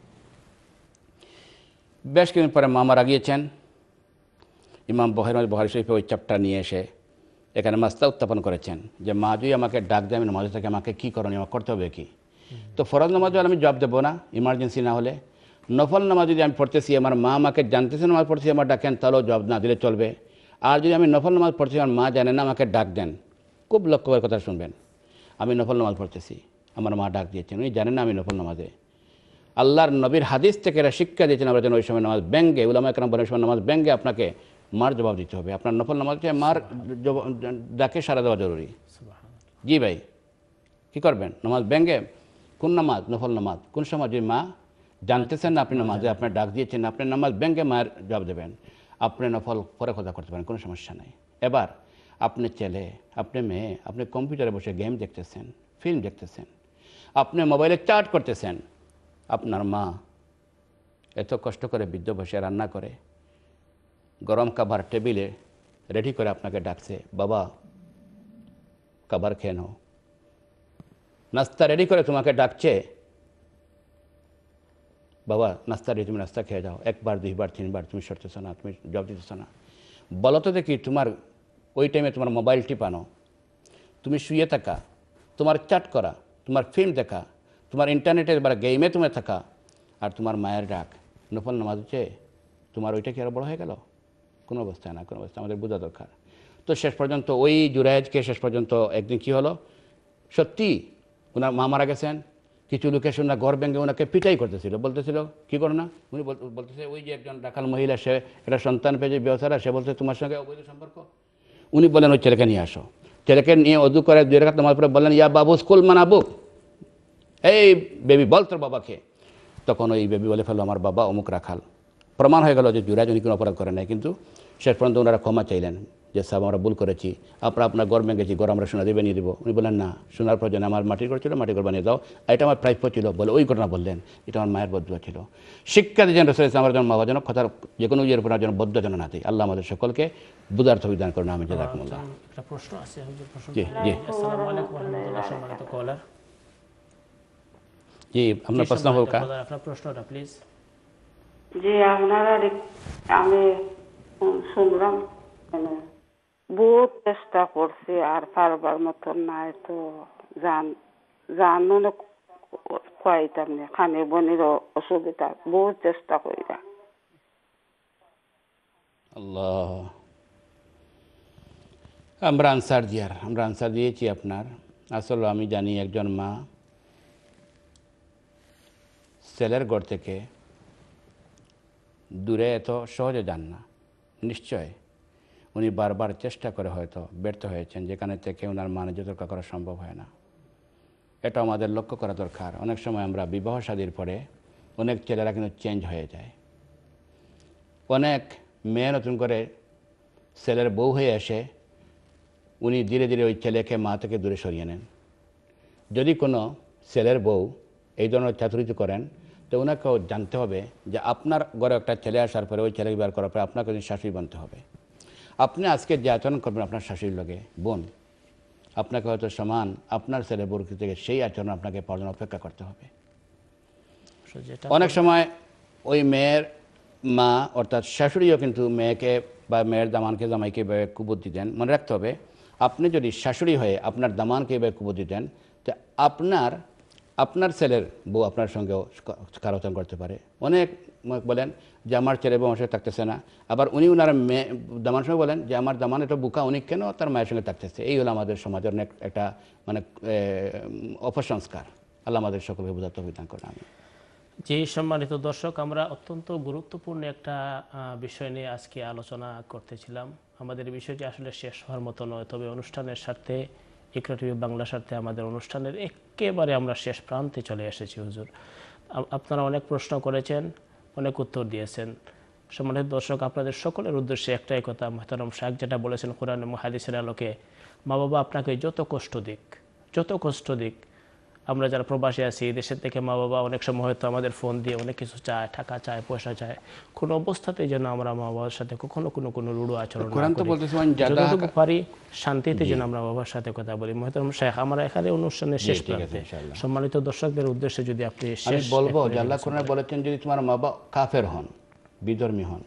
বেশ কিছুদিন পরে মা মারা গিয়েছেন। ইমাম বুখারী বুখারী শরীফে ওই চ্যাপ্টার নিয়ে এসে এখানে মাসলা উত্থাপন করেছেন যে মা যদি আমাকে ডাক দেয়, আমি নামাজে থেকে আমাকে কী করণীয়, আমার করতে হবে কি? তো ফরজ নামাজ আমি জবাব দেবো না, ইমার্জেন্সি না হলে। নফল নামাজ যদি আমি পড়তেছি, আমার মা আমাকে জানতেছে নামাজ পড়তেছি, আমার ডাকেন, তাহলেও জবাব না দিলে চলবে। আর যদি আমি নফল নামাজ পড়তেছি, আমার মা জানে না, আমাকে ডাক দেন, খুব লক্ষ্য করে কথা শুনবেন। আমি নফল নামাজ পড়তেছি, আমার মা ডাক দিয়েছেন, উনি জানেন না আমি নফল নামাজে। আল্লাহর নবীর হাদিস থেকে এরা শিক্ষা দিয়েছেন আমরা যেন ওই সময় নামাজ ব্যঙ্গে, উলামা একরাম বলেন সময় নামাজ ব্যঙ্গে আপনাকে মার জবাব দিতে হবে। আপনার নফল নামাজ মার ডাকে সারা দেওয়া জরুরি। জি ভাই, কী করবেন? নামাজ ব্যঙ্গে, কোন নামাজ? নফল নামাজ। কোন সময় যদি মা জানতেছেন না আপনি নামাজে, আপনার ডাক দিয়েছেন, আপনি নামাজ ব্যঙ্গে মায়ের জবাব দেবেন। আপনি নফল পরে কথা করতে পারেন, কোনো সমস্যা নেই। এবার আপনি ছেলে, আপনি মেয়ে, আপনি কম্পিউটারে বসে গেম দেখতেছেন, ফিল্ম দেখতেছেন, আপনি মোবাইলে চার্জ করতেছেন, আপনার মা এত কষ্ট করে বৃদ্ধ বসে রান্না করে গরম খাবার টেবিলে রেডি করে আপনাকে ডাকছে, বাবা খাবার খেয়ে নাও। নাস্তা রেডি করে তোমাকে ডাকছে, বাবা নাস্তা রেডি, তুমি নাস্তা খেয়ে যাও। একবার দুইবার তিনবার তুমি সরতেছ না, তুমি জবাব দিতেছ না। বলো তো দেখি, তোমার ওই টাইমে তোমার মোবাইল টিপানো, তুমি শুয়ে থাকা, তোমার চ্যাট করা, তোমার ফিল্ম দেখা, তোমার ইন্টারনেটে বা গেমে তুমি থাকা, আর তোমার মায়ের ডাক নফল নামাজ হচ্ছে, তোমার ওইটা কি আরও বড় হয়ে গেল? কোনো অবস্থায় না, কোনো অবস্থায় আমাদের বোঝা দরকার। তো শেষ পর্যন্ত ওই জুরায়েজকে শেষ পর্যন্ত একদিন কী হলো, সত্যি ওনার মা মারা গেছেন, কিছু লোকের সঙ্গে ঘর ভেঙে ওনাকে পিটাই করতেছিল, বলতেছিল কী করো না, উনি বলতেছে ওই যে একজন রাখাল মহিলা, সে একটা সন্তান পেয়েছে ব্যবসারা, সে বলছে তোমার সঙ্গে অবৈধ সম্পর্ক। উনি বলেন ওই ছেলেকে নিয়ে আসো। ছেলেকে নিয়ে অজু করে দুই রাকাত নামাজ পড়ে বললেন, ইয়া বাবু স্কুল মানাবু, এই বেবি বল তোর বাবাকে। তখন ওই বেবি বলে ফেললো, আমার বাবা অমুক রাখাল, প্রমাণ হয়ে গেল যে জুরাইজ উনি কোনো অপরাধ করেন নাই, কিন্তু শেষ পর্যন্ত ওনারা ক্ষমা চাইলেন যে সাহেব আমরা ভুল করেছি, আপনারা আপনার ঘর ভেঙেছি, ঘর আমরা সোনা দিয়ে বানিয়ে দেবো। উনি বললেন না, সোনার প্রয়োজন আমার মাটির ঘর ছিল, মাটির ঘর বানিয়ে দাও, এটা আমার প্রাপ্য ছিল বলে ওই ঘটনা বললেন, এটা আমার মায়ের বদুয়া ছিল। শিক্ষা দিয়েছেন রাসূল আমার যেন বাবা যেন কথার যে কোনো ইয়ের উপর যেন বদ্ধ যেন না দিই। আল্লাহ আমাদের সকলকে বুঝার তৌফিক করুন। আমি জাযাকুমুল্লাহ। একটা প্রশ্ন আছে, প্রশ্ন। জি জি আসসালামু আলাইকুম ওয়া রাহমাতুল্লাহ। সম্মানিত কলার, জি আপনার প্রশ্ন হোক। আপনার প্রশ্নটা প্লিজ। জি আপনারা আমি শুনলাম, মানে বহুত চেষ্টা করছি আর পারবার মতন নাই, তো জান জানো না কয়তাম না খানে বনির অসুবিধা, বহুত চেষ্টা করি। আল্লাহ, আমরা আনসার দিয়ার আমরা আনসার দিয়েছি আপনার। আসলে আমি জানি একজন মা ছেলের ঘর থেকে দূরে এত সহজে যান না। নিশ্চয় উনি বারবার চেষ্টা করে হয়তো ব্যর্থ হয়েছেন, যেখানে থেকে ওনার মানে যতটা করা সম্ভব হয় না। এটা আমাদের লক্ষ্য করা দরকার। অনেক সময় আমরা বিবাহ শাদীর পরে অনেক ছেলেরা কিন্তু চেঞ্জ হয়ে যায়। অনেক মেয়ে নতুন করে ছেলের বউ হয়ে এসে উনি ধীরে ধীরে ওই ছেলেকে মা থেকে দূরে সরিয়ে নেন। যদি কোনো ছেলের বউ এই ধরনের চাতুরিতে করেন, তো ওনাকেও জানতে হবে যে আপনার ঘরে একটা ছেলে আসার পরে ওই ছেলেকে বিয়ে করার পরে আপনাকে যদি শাশুড়ি বানতে হবে। আপনি আজকে যে আচরণ করবেন আপনার শাশুড়ির লগে বোন, আপনাকে হয়তো সমান আপনার ছেলে বউর থেকে সেই আচরণ আপনাকে পাওয়ার জন্য অপেক্ষা করতে হবে। অনেক সময় ওই মেয়ের মা অর্থাৎ শাশুড়িও কিন্তু মেয়েকে বা মেয়ের দামানকে জামাইকে এভাবে কুবুদ্ধি দেন। মনে রাখতে হবে, আপনি যদি শাশুড়ি হয়ে আপনার দামানকে এভাবে কুবুদ্ধি দেন, তো আপনার আপনার ছেলের বউ আপনার সঙ্গেও কারোচন করতে পারে। অনেক বলেন যে আমার ছেলে বউ আমার সঙ্গে থাকতেছে না, আবার উনি ওনার মেয়ে দামান সঙ্গে বলেন যে আমার দামান এটা বুকা, উনি কেন তার মায়ের সঙ্গে থাকতেছে। এই হলো আমাদের সমাজের অনেক একটা মানে অপসংস্কার। আল্লাহ আমাদের সকলকে বোঝাতে অভিধান করেন। আমি যে সম্মানিত দর্শক, আমরা অত্যন্ত গুরুত্বপূর্ণ একটা বিষয় নিয়ে আজকে আলোচনা করতেছিলাম। আমাদের বিষয়টি আসলে শেষ হওয়ার মতো নয়, তবে অনুষ্ঠানের স্বার্থে ইকরা টিভি বাংলার স্বার্থে আমাদের অনুষ্ঠানের একেবারে আমরা শেষ প্রান্তে চলে এসেছি। হুজুর, আপনারা অনেক প্রশ্ন করেছেন, অনেক উত্তর দিয়েছেন। সম্মানিত দর্শক, আপনাদের সকলের উদ্দেশ্যে একটাই কথা, মুহতারাম শাইখ যেটা বলেছেন কোরআন এবং হাদিসের আলোকে, মা বাবা আপনাকে যত কষ্ট দিক যত কষ্ট দিক আমরা যারা প্রবাসী আছি, দেশের থেকে মা বাবা অনেক সময় হয়তো আমাদের ফোন দিয়ে অনেক কিছু চায়, টাকা চায়, পয়সা চায়। কোনো অবস্থাতেই যেন আমরা মা বাবার সাথে কখনো কোনো কোনো রুড়ো আচরণ না করি, যতটুকু পারি শান্তিতে যেন আমরা বাবার সাথে কথা বলি। মুহতারাম শাইখ, আমরা এখানে অনুষ্ঠানের শেষ প্রান্তে, সম্মানিত দর্শকদের উদ্দেশ্যে যদি আপনি শেষ বলবো, আল্লাহ কোরআনে বলেছেন যদি তোমার মা বাবা কাফের হন, বিধর্মী হন,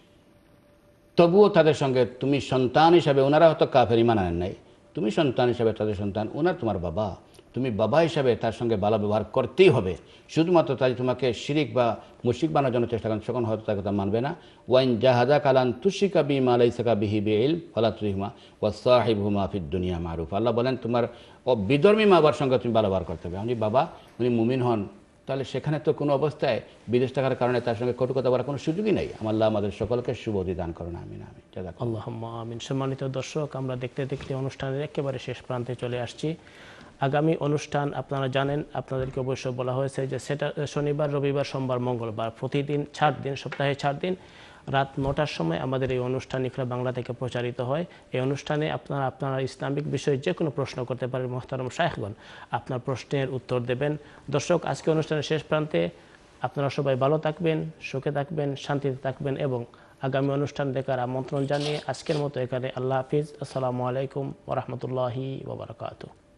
তবুও তাদের সঙ্গে তুমি সন্তান হিসাবে, ওনারা হয়তো কাফের ঈমান আনেন নাই, তুমি সন্তান হিসাবে তাদের সন্তান, ওনার তোমার বাবা, তুমি বাবা হিসাবে তার সঙ্গে ভালো ব্যবহার করতেই হবে। শুধুমাত্র তাই তোমাকে শিরিক বা মুশরিক বানানোর জন্য চেষ্টা করেন, তখন হয়তো তার কথা মানবে না। ওয়াইন জাহাদা কালান তুশিকা বিমা লাইসাকা বিহি বিইল ফালা তুহিমা ওয়া সাহিবহুমা ফিদ দুনিয়া মারুফ। আল্লাহ বলেন তোমার বিধর্মী মা বাবার সঙ্গে তুমি ভালো ব্যবহার করতে হবে। আমি বাবা উনি মুমিন হন, তাহলে সেখানে তো কোনো অবস্থায় বিদেশ থাকার কারণে তার সঙ্গে কটু কথা বলার কোনো সুযোগই নেই। আল্লাহ আমাদের সকলকে শুভ দান করুন। আমিন আমিন। আল্লাহুম্মা আমিন। সম্মানিত দর্শক, আমরা দেখতে দেখতে অনুষ্ঠানের একেবারে শেষ প্রান্তে চলে আসছি। আগামী অনুষ্ঠান আপনারা জানেন, আপনাদেরকে অবশ্য বলা হয়েছে যে সেটা শনিবার, রবিবার, সোমবার, মঙ্গলবার প্রতিদিন ছাড় দিন, সপ্তাহে ছাড় দিন রাত নটার সময় আমাদের এই অনুষ্ঠান ইকরা বাংলা থেকে প্রচারিত হয়। এই অনুষ্ঠানে আপনারা আপনারা ইসলামিক বিষয়ে যে কোনো প্রশ্ন করতে পারেন, মুহতারাম শাইখগণ আপনার প্রশ্নের উত্তর দেবেন। দর্শক, আজকে অনুষ্ঠানের শেষ প্রান্তে আপনারা সবাই ভালো থাকবেন, সুখে থাকবেন, শান্তিতে থাকবেন এবং আগামী অনুষ্ঠান দেখার আমন্ত্রণ জানিয়ে আজকের মতো এখানে আল্লাহ হাফিজ। আসসালামু আলাইকুম ওয়া রাহমাতুল্লাহি ওয়া বারাকাতুহু।